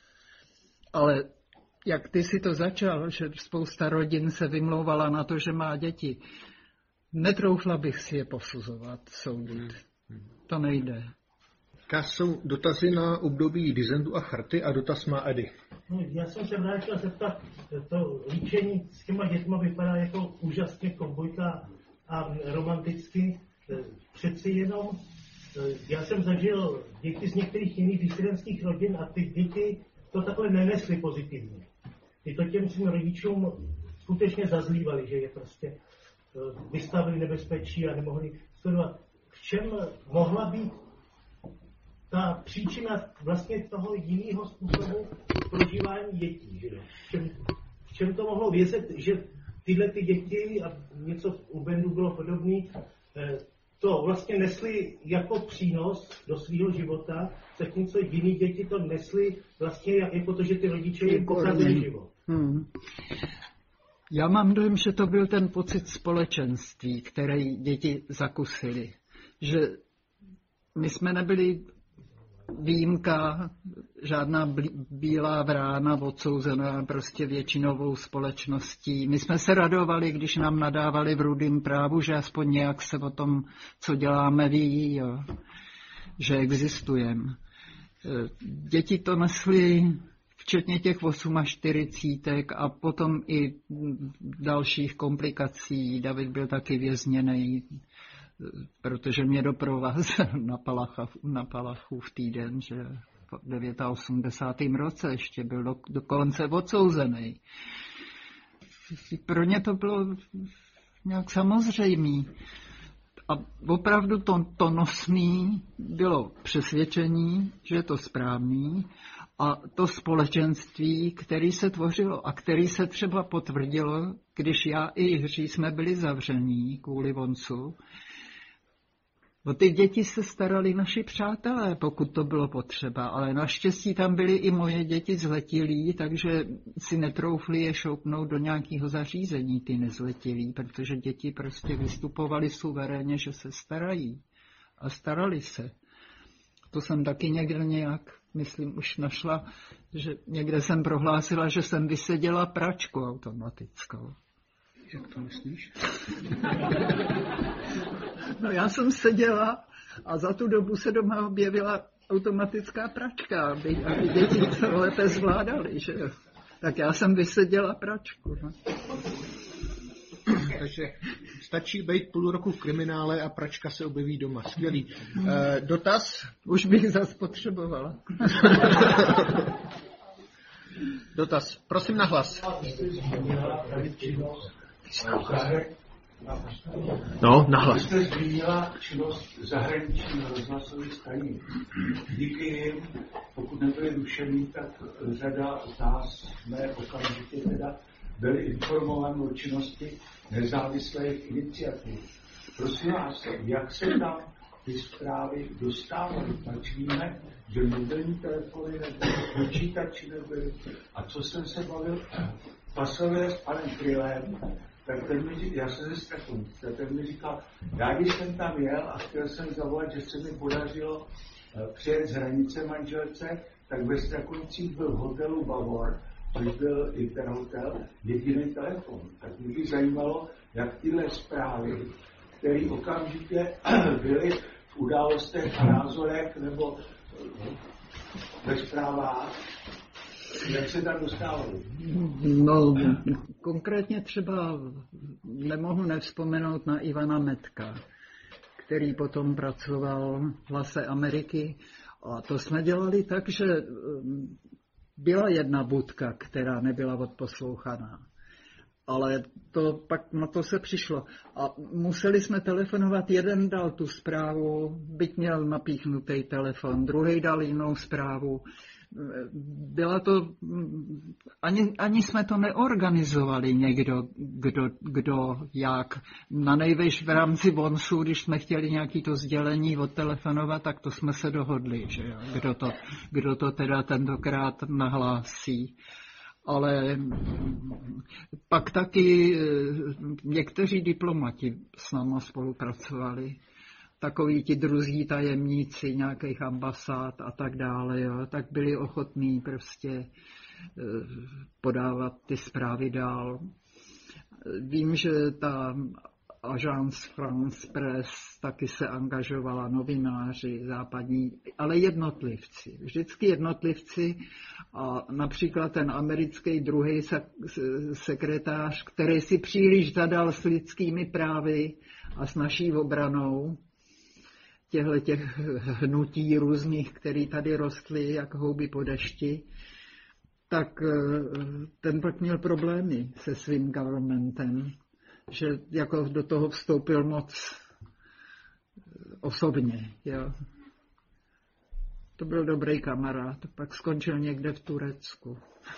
Ale jak ty si to začal, že spousta rodin se vymlouvala na to, že má děti, netroufla bych si je posuzovat, soudit. To nejde. Jaká jsou dotazy na období Dizentu a Charty a dotaz má Edy. Já jsem se právě chtěl zeptat, to líčení s těma dětma vypadá jako úžasně kovbojka a romanticky. Přeci jenom, já jsem zažil děti z některých jiných disidentských rodin a ty děti to takhle nenesly pozitivně. Ty to těm svým rodičům skutečně zazlívali, že je prostě vystavili nebezpečí a nemohli studovat. V čem mohla být ta příčina vlastně toho jiného způsobu prožívání dětí? Že? V, čem, v čem to mohlo vězet, že tyhle ty děti, a něco u Bendu bylo podobné, to vlastně nesli jako přínos do svého života, zatímco jiný děti to nesli vlastně jako to, že ty rodiče jim pokazili život. Hmm. Já mám dojem, že to byl ten pocit společenství, který děti zakusili. Že my jsme nebyli výjimka, žádná bílá vrána odsouzená prostě většinovou společností. My jsme se radovali, když nám nadávali v Rudým právu, že aspoň nějak se o tom, co děláme, ví, jo, že existujeme. Děti to nesly, včetně těch čtyřicítek a potom i dalších komplikací. David byl taky vězněný, protože mě doprovázel na, Palacha, na Palachův týden, že v osmdesátém devátém roce ještě byl do, dokonce odsouzený. Pro ně to bylo nějak samozřejmé. A opravdu to, to nosný bylo přesvědčení, že je to správný, a to společenství, který se tvořilo a který se třeba potvrdilo, když já i Jiří jsme byli zavření kvůli voncu, O ty děti se starali naši přátelé, pokud to bylo potřeba, ale naštěstí tam byly i moje děti zletilí, takže si netroufli je šoupnout do nějakého zařízení, ty nezletilí, protože děti prostě vystupovali suverénně, že se starají a starali se. To jsem taky někde nějak, myslím, už našla, že někde jsem prohlásila, že jsem vyseděla pračku automatickou. Jak to myslíš? No já jsem seděla a za tu dobu se doma objevila automatická pračka, aby, aby děti to lépe zvládaly, že jo. Tak já jsem vyseděla pračku. No. Takže stačí být půl roku v kriminále a pračka se objeví doma. Skvělý. E, dotaz? Už bych zas potřebovala. Dotaz. Prosím na hlas. No, nahlas. Vy jste zmínila činnost zahraničních rozhlasových stanic. Díky jim, pokud nebyli rušený, tak řada z nás jsme okamžitě teda byli informováni o činnosti nezávislých iniciativ. Prosím vás, jak se tam ty zprávy dostávaly? Pač víme, že mobilní telefony nebyly, počítači nebyly. A co jsem se bavil pasově s panem Krylem, tak ten mi říkal, já jsem ze Strachu, tak ten mi říkal, já když jsem tam jel a chtěl jsem zavolat, že se mi podařilo přijet z hranice manželce, tak ve Strakonicích byl v hotelu Bavor, což byl Interhotel, jediný telefon. Tak mě zajímalo, jak tyhle zprávy, které okamžitě byly v událostech a názorech nebo ve zprávách, jak se tam dostávali? No, konkrétně třeba nemohu nevzpomenout na Ivana Metka, který potom pracoval v Hlase Ameriky. A to jsme dělali tak, že byla jedna budka, která nebyla odposlouchaná. Ale to pak na to se přišlo. A museli jsme telefonovat, jeden dal tu zprávu, byť měl napíchnutý telefon, druhý dal jinou zprávu. Byla to, ani, ani jsme to neorganizovali někdo, kdo, kdo jak. Na nejvýš v rámci Vonsu, když jsme chtěli nějaký to sdělení odtelefonovat, tak to jsme se dohodli, že jo? Kdo to, kdo to teda tentokrát nahlásí. Ale pak taky někteří diplomati s náma spolupracovali. Takoví ti druzí tajemníci nějakých ambasád a tak dále, jo, tak byli ochotní prostě podávat ty zprávy dál. Vím, že ta Agence France Presse taky se angažovala, novináři západní, ale jednotlivci. Vždycky jednotlivci a například ten americký druhý sekretář, který si příliš zadal s lidskými právy a s naší obranou, těchto těch hnutí různých, které tady rostly jak houby po dešti, tak ten pak měl problémy se svým governmentem, že jako do toho vstoupil moc osobně. Jo. To byl dobrý kamarád, pak skončil někde v Turecku.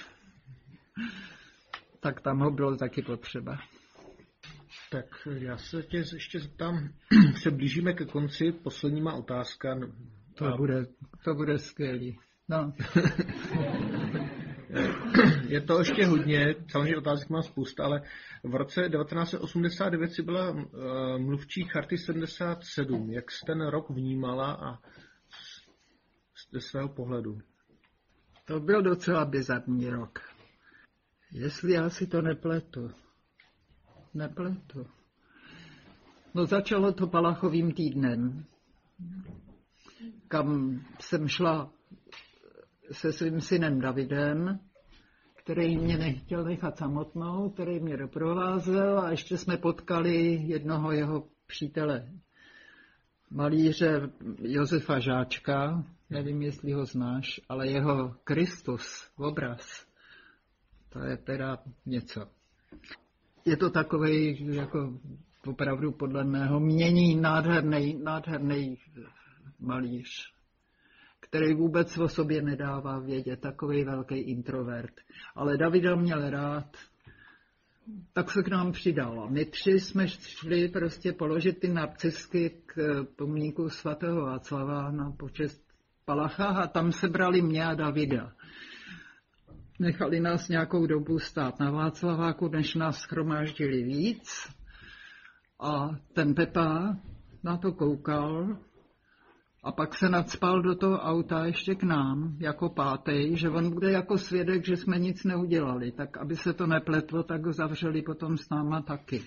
Tak tam ho bylo taky potřeba. Tak já se tě ještě zeptám, se blížíme ke konci, posledníma otázka. To a... bude, to bude skvělý. No. Je to ještě hodně, samozřejmě otázek mám spousta, ale v roce devatenáct set osmdesát devět si byla uh, mluvčí Charty sedmdesát sedm. Jak jsi ten rok vnímala a ze svého pohledu? To byl docela bizarní rok. Jestli já si to nepletu. Nepletu. No začalo to Palachovým týdnem, kam jsem šla se svým synem Davidem, který mě nechtěl nechat samotnou, který mě doprovázel a ještě jsme potkali jednoho jeho přítele, malíře Josefa Žáčka, nevím, jestli ho znáš, ale jeho Kristus, obraz, to je teda něco. Je to takovej, jako opravdu podle mého mění nádherný, nádherný malíř, který vůbec o sobě nedává vědět, takovej velký introvert. Ale Davida měl rád, tak se k nám přidala. My tři jsme šli prostě položit ty narcisky k pomníku svatého Václava na počest Palacha a tam se brali mě a Davida. Nechali nás nějakou dobu stát na Václaváku, než nás shromáždili víc. A ten Pepa na to koukal a pak se nacpal do toho auta ještě k nám jako pátej, že on bude jako svědek, že jsme nic neudělali. Tak aby se to nepletlo, tak ho zavřeli potom s náma taky.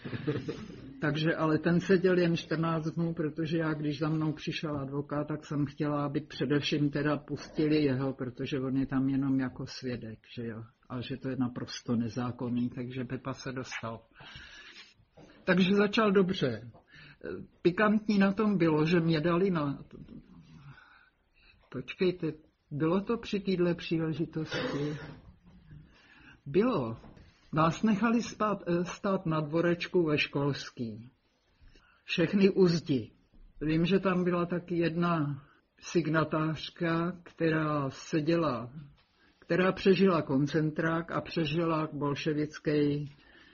Takže ale ten seděl jen čtrnáct dnů, protože já, když za mnou přišel advokát, tak jsem chtěla, aby především teda pustili jeho, protože on je tam jenom jako svědek, že jo. A že to je naprosto nezákonný, takže Pepa se dostal. Takže začal dobře. Pikantní na tom bylo, že mě dali na... Počkejte, bylo to při téhle příležitosti? Bylo. Nás nechali spát, stát na dvorečku ve Školský. Všechny uzdi. Vím, že tam byla taky jedna signatářka, která seděla, která přežila koncentrák a přežila bolševický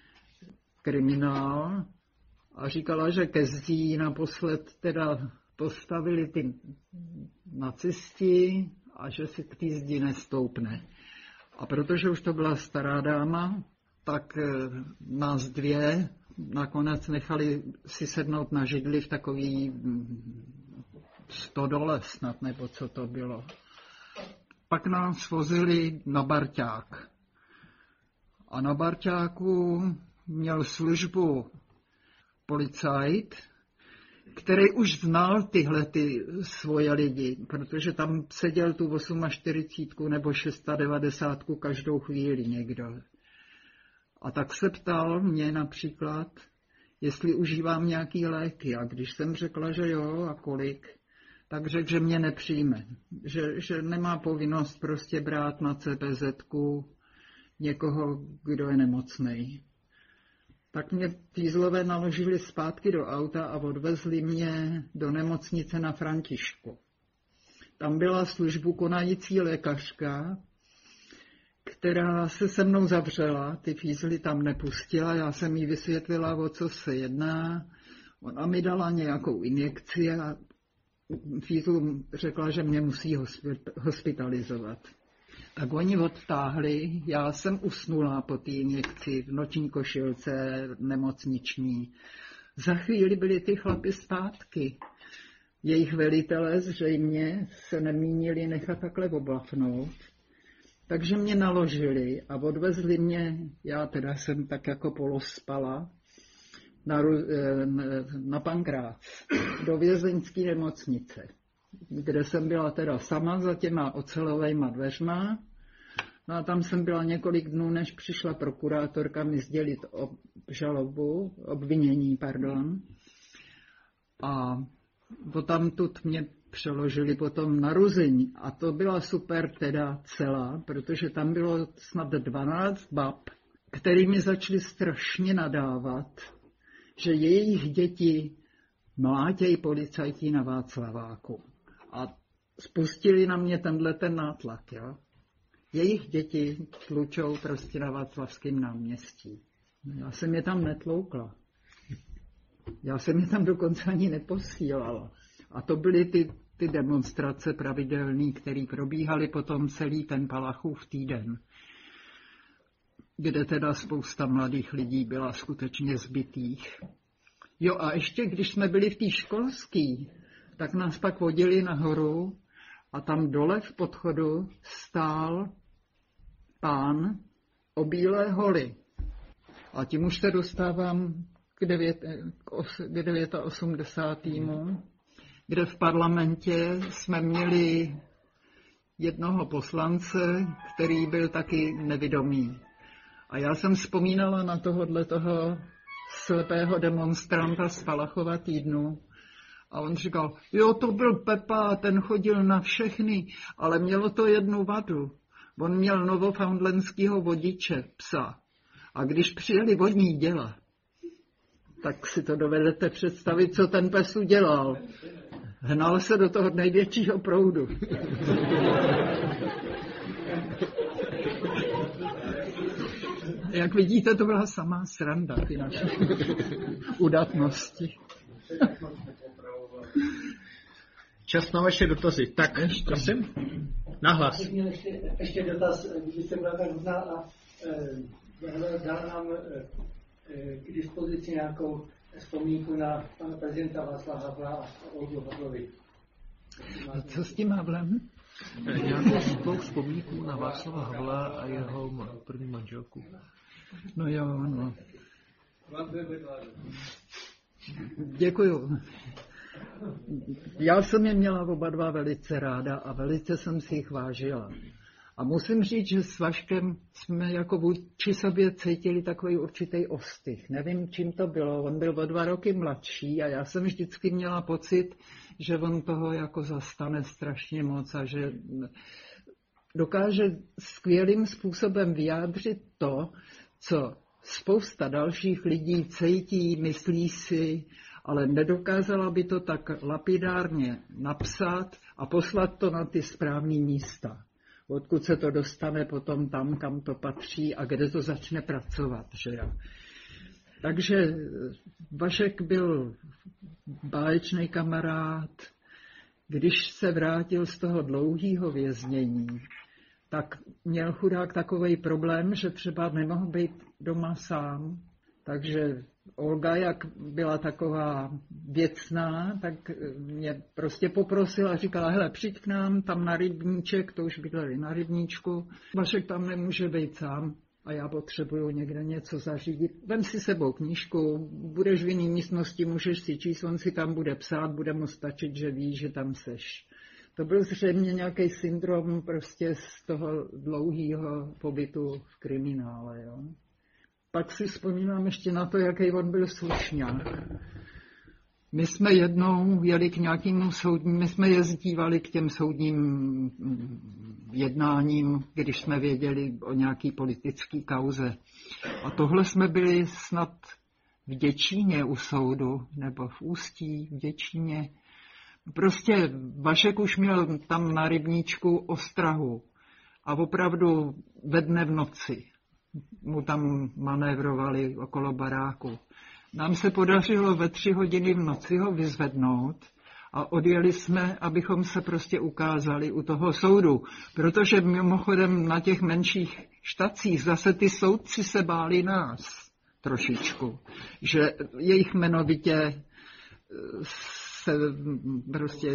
kriminál a říkala, že ke zdí naposled teda postavili ty nacisti a že si k té zdi nestoupne. A protože už to byla stará dáma, tak nás dvě nakonec nechali si sednout na židli v takový stodole snad, nebo co to bylo. Pak nás vozili na Barťák. A na Barťáku měl službu policajt, který už znal tyhle ty svoje lidi, protože tam seděl tu čtyřicet osm nebo devadesát šest každou chvíli někdo. A tak se ptal mě například, jestli užívám nějaký léky. A když jsem řekla, že jo, a kolik, tak řekl, že mě nepřijme. Že, že nemá povinnost prostě brát na C P Z-ku někoho, kdo je nemocnej. Tak mě fízlové naložili zpátky do auta a odvezli mě do nemocnice na Františku. Tam byla službu konající lékařka, která se se mnou zavřela, ty fízly tam nepustila, já jsem jí vysvětlila, o co se jedná. Ona mi dala nějakou injekci a fízlům řekla, že mě musí hospitalizovat. Tak oni odtáhli, já jsem usnula po té injekci v noční košilce nemocniční. Za chvíli byli ty chlapi zpátky. Jejich velitelé zřejmě se nemínili nechat takhle oblafnout. Takže mě naložili a odvezli mě, já teda jsem tak jako polospala, na, na Pankrác, do vězeňské nemocnice, kde jsem byla teda sama za těma ocelovejma dveřma. No a tam jsem byla několik dnů, než přišla prokurátorka mi sdělit žalobu, obvinění, pardon. A potamtud mě přeložili potom na Ruzyň a to byla super teda celá, protože tam bylo snad dvanáct bab, kterými začali strašně nadávat, že jejich děti mlátějí policajti na Václaváku. A spustili na mě tenhle ten nátlak, jo. Jejich děti tlučou prostě na Václavském náměstí. Já jsem je tam netloukla. Já jsem je tam dokonce ani neposílala. A to byly ty, ty demonstrace pravidelné, které probíhaly potom celý ten Palachův týden, kde teda spousta mladých lidí byla skutečně zbytých. Jo a ještě když jsme byli v té Školský, tak nás pak vodili nahoru a tam dole v podchodu stál pán o bílé holi. A tím už se dostávám k, devět, k osmdesátému kde v parlamentě jsme měli jednoho poslance, který byl taky nevidomý. A já jsem vzpomínala na tohohle toho slepého demonstranta z Palachova týdnu. A on říkal, jo, to byl Pepa, ten chodil na všechny, ale mělo to jednu vadu. On měl novofoundlandského vodiče, psa. A když přijeli vodní děla, tak si to dovedete představit, co ten pes udělal. Hnal se do toho největšího proudu. Jak vidíte, to byla samá sranda, ty naše udatnosti. Čas na vaše dotazy. Tak, ještě. Prosím, nahlas. Já bych měl ještě, ještě dotaz, když jste byla tak hodná a e, dala nám e, k dispozici nějakou vzpomínku na pana prezidenta Václava Havla a Olgu Havlovi. A co s tím Havlem? Nějakou vzpomínku na Václava Havla a jeho první manželku. No jo, no. Děkuju. Já jsem je měla oba dva velice ráda a velice jsem si jich vážila. A musím říct, že s Vaškem jsme jako vůči sobě cítili takový určitý ostych. Nevím, čím to bylo. On byl o dva roky mladší a já jsem vždycky měla pocit, že on toho jako zastane strašně moc a že dokáže skvělým způsobem vyjádřit to, co spousta dalších lidí cítí, myslí si, ale nedokázala by to tak lapidárně napsat a poslat to na ty správné místa, odkud se to dostane potom tam, kam to patří a kde to začne pracovat. Že jo? Takže Vašek byl báječný kamarád. Když se vrátil z toho dlouhého věznění, tak měl chudák takovej problém, že třeba nemohl být doma sám. Takže Olga, jak byla taková věcná, tak mě prostě poprosila a říkala, hele, přijď k nám tam na rybníček, to už bydleli na rybníčku. Vašek tam nemůže být sám a já potřebuju někde něco zařídit. Vem si sebou knížku, budeš v jiné místnosti, můžeš si číst, on si tam bude psát, bude mu stačit, že ví, že tam seš. To byl zřejmě nějaký syndrom prostě z toho dlouhého pobytu v kriminále, jo. Pak si vzpomínám ještě na to, jaký on byl slušňák. My jsme jednou jeli k nějakému soudním, my jsme jezdívali k těm soudním jednáním, když jsme věděli o nějaký politický kauze. A tohle jsme byli snad v Děčíně u soudu, nebo v Ústí, v Děčíně. Prostě Vašek už měl tam na rybníčku ostrahu a opravdu ve dne v noci mu tam manévrovali okolo baráku. Nám se podařilo ve tři hodiny v noci ho vyzvednout a odjeli jsme, abychom se prostě ukázali u toho soudu. Protože mimochodem na těch menších štacích zase ty soudci se báli nás trošičku. Že jejich jmenovitě se prostě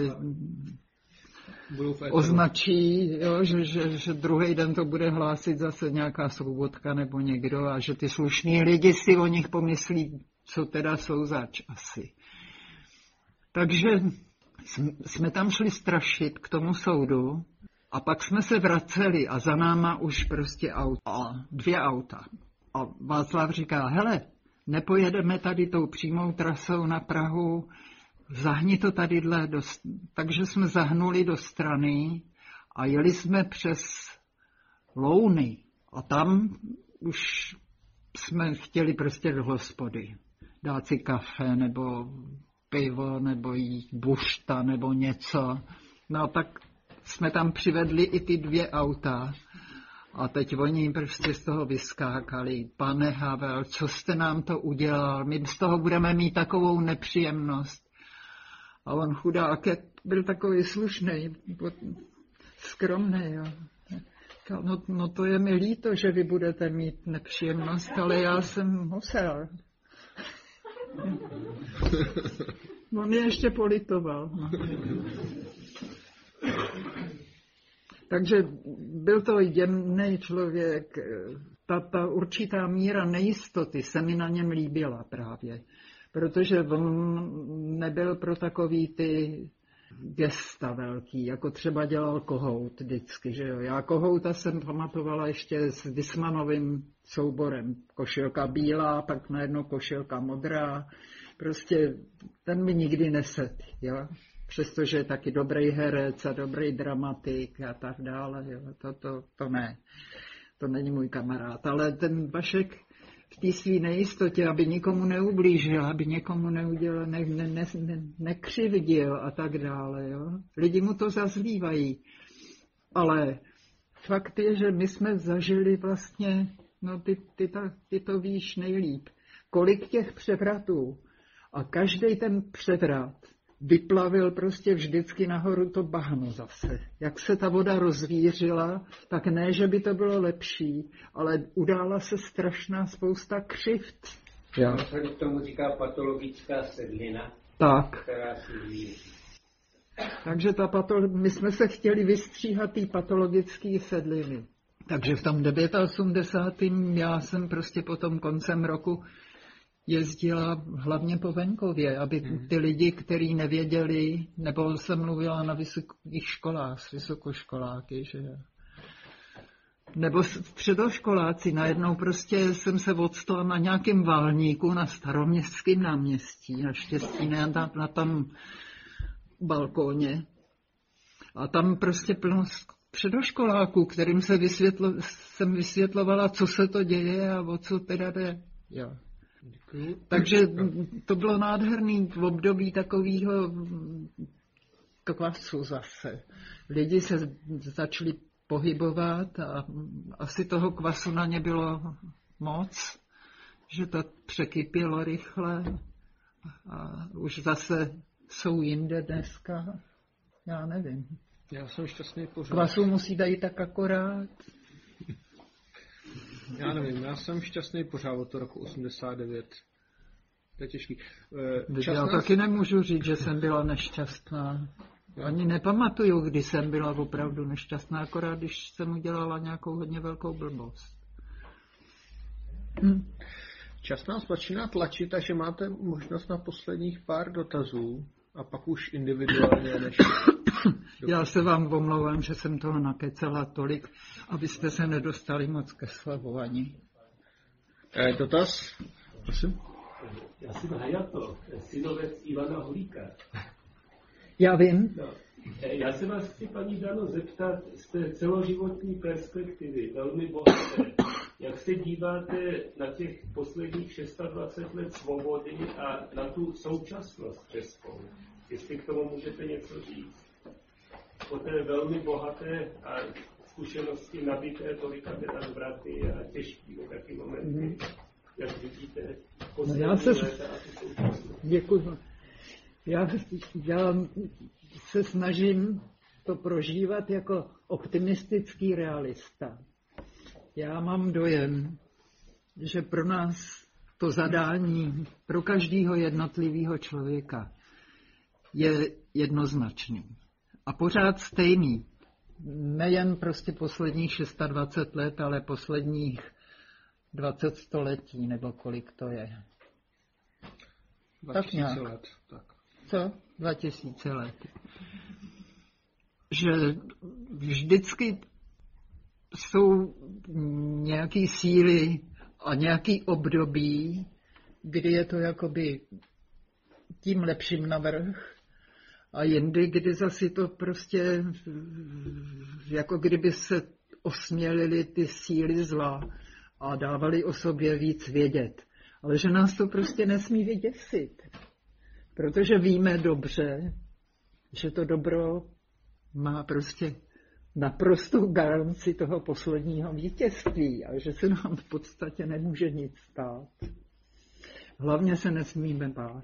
označí, jo, že, že, že druhý den to bude hlásit zase nějaká Svobodka nebo někdo a že ty slušní lidi si o nich pomyslí, co teda jsou zač asi. Takže jsme tam šli strašit k tomu soudu a pak jsme se vraceli a za náma už prostě auta, dvě auta. A Václav říká, hele, nepojedeme tady tou přímou trasou na Prahu, zahni to tadyhle, do, takže jsme zahnuli do strany a jeli jsme přes Louny a tam už jsme chtěli prostě do hospody, dát si kafe nebo pivo nebo jít bušta nebo něco. No tak jsme tam přivedli i ty dvě auta a teď oni prostě z toho vyskákali. Pane Havel, co jste nám to udělal? My z toho budeme mít takovou nepříjemnost. A on chudák byl takový slušný, skromný. Jo. No, no to je mi líto, že vy budete mít nepříjemnost, ale já jsem musel. On mě ještě politoval. No. Takže byl to jemný člověk. Ta, ta určitá míra nejistoty se mi na něm líbila právě. Protože on nebyl pro takový ty gesta velký, jako třeba dělal Kohout vždycky, že jo. Já Kohouta jsem pamatovala ještě s Dismanovým souborem. Košilka bílá, pak najednou košilka modrá. Prostě ten mi nikdy neset, jo. Přestože je taky dobrý herec a dobrý dramatik a tak dále, jo. To, to, to ne. To není můj kamarád. Ale ten Vašek v té své nejistotě, aby nikomu neublížil, aby někomu neudělal, ne, ne, ne, ne, nekřivdil a tak dále. Jo? Lidi mu to zazlívají. Ale fakt je, že my jsme zažili vlastně No ty, ty, to, ty to víš nejlíp. Kolik těch převratů a každý ten převrat vyplavil prostě vždycky nahoru to bahno zase. Jak se ta voda rozvířila, tak ne, že by to bylo lepší, ale udála se strašná spousta křivd. Já. Se k tomu říká patologická sedlina, tak. Která si víří. Takže ta patolo... my jsme se chtěli vystříhat ty patologické sedliny. Takže v tom osmdesátém já jsem prostě potom koncem roku jezdila hlavně po venkově, aby ty lidi, kteří nevěděli, nebo jsem mluvila na vysokých školách, s vysokoškoláky, že nebo středoškoláci. Najednou prostě jsem se odstala na nějakém válníku na Staroměstském náměstí, naštěstí ne na, na tam balkóně. A tam prostě plno středoškoláků, kterým se vysvětlo, jsem vysvětlovala, co se to děje a o co teda jde. Jo. Takže to bylo nádherný v období takového kvasu zase. Lidi se začali pohybovat a asi toho kvasu na ně bylo moc, že to překypělo rychle a už zase jsou jinde dneska. Já nevím. Já jsem šťastný pořád. Kvasu musí dát tak akorát. Já nevím, já jsem šťastný pořád od toho roku osmdesát devět. To je těžký. E, já nás... taky nemůžu říct, že jsem byla nešťastná. Ani nepamatuju, kdy jsem byla opravdu nešťastná, akorát když jsem udělala nějakou hodně velkou blbost. Hm. Čas nás začíná tlačit, takže máte možnost na posledních pár dotazů a pak už individuálně než... Já se vám omlouvám, že jsem toho nakecala tolik, abyste se nedostali moc ke slovu ani. E, dotaz? Prosím. Já jsem Hayato, synovec Ivana Holíka. Já vím. No. Já se vás chci, paní Dano, zeptat z té celoživotní perspektivy, velmi bohaté. Jak se díváte na těch posledních dvacet šest let svobody a na tu současnost českou? Jestli k tomu můžete něco říct. Po té velmi bohaté a zkušenosti nabité tolika teda zvraty a těžkými taky momenty. Mm. Jak vidíte poslední no já se... léta a tu současnost? Děkuji. Já, já se snažím to prožívat jako optimistický realista. Já mám dojem, že pro nás to zadání, pro každého jednotlivého člověka je jednoznačný. A pořád stejný. Nejen prostě posledních dvacet šest let, ale posledních dvacet století, nebo kolik to je. Tak nějak. Let. Tak. Co? Dva tisíce let. Že vždycky jsou nějaké síly a nějaký období, kdy je to jakoby tím lepším navrch a jindy, kdy zase to prostě jako kdyby se osmělily ty síly zla a dávali o sobě víc vědět. Ale že nás to prostě nesmí vyděsit. Protože víme dobře, že to dobro má prostě naprostou garanci toho posledního vítězství a že se nám v podstatě nemůže nic stát. Hlavně se nesmíme bát.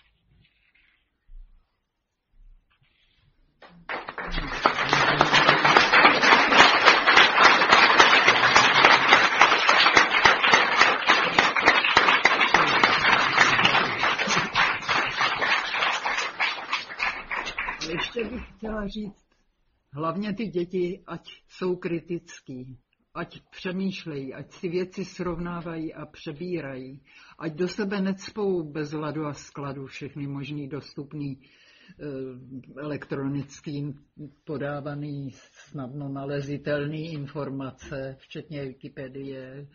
Ještě bych chtěla říct, hlavně ty děti, ať jsou kritický, ať přemýšlejí, ať si věci srovnávají a přebírají, ať do sebe necpou bez ladu a skladu všechny možný dostupný elektronický podávaný, snadno nalezitelný informace, včetně Wikipedie.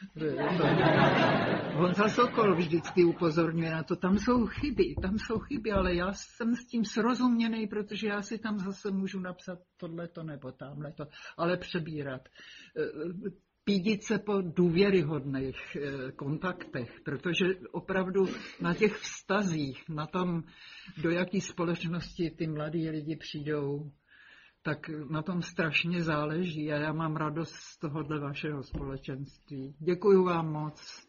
Honza Sokol vždycky upozorňuje na to, tam jsou chyby, tam jsou chyby, ale já jsem s tím srozuměný, protože já si tam zase můžu napsat tohleto nebo tamhleto, ale přebírat. Pídit se po důvěryhodných kontaktech, protože opravdu na těch vztazích, na tom, do jaký společnosti ty mladí lidi přijdou, tak na tom strašně záleží a já mám radost z tohohle vašeho společenství. Děkuju vám moc.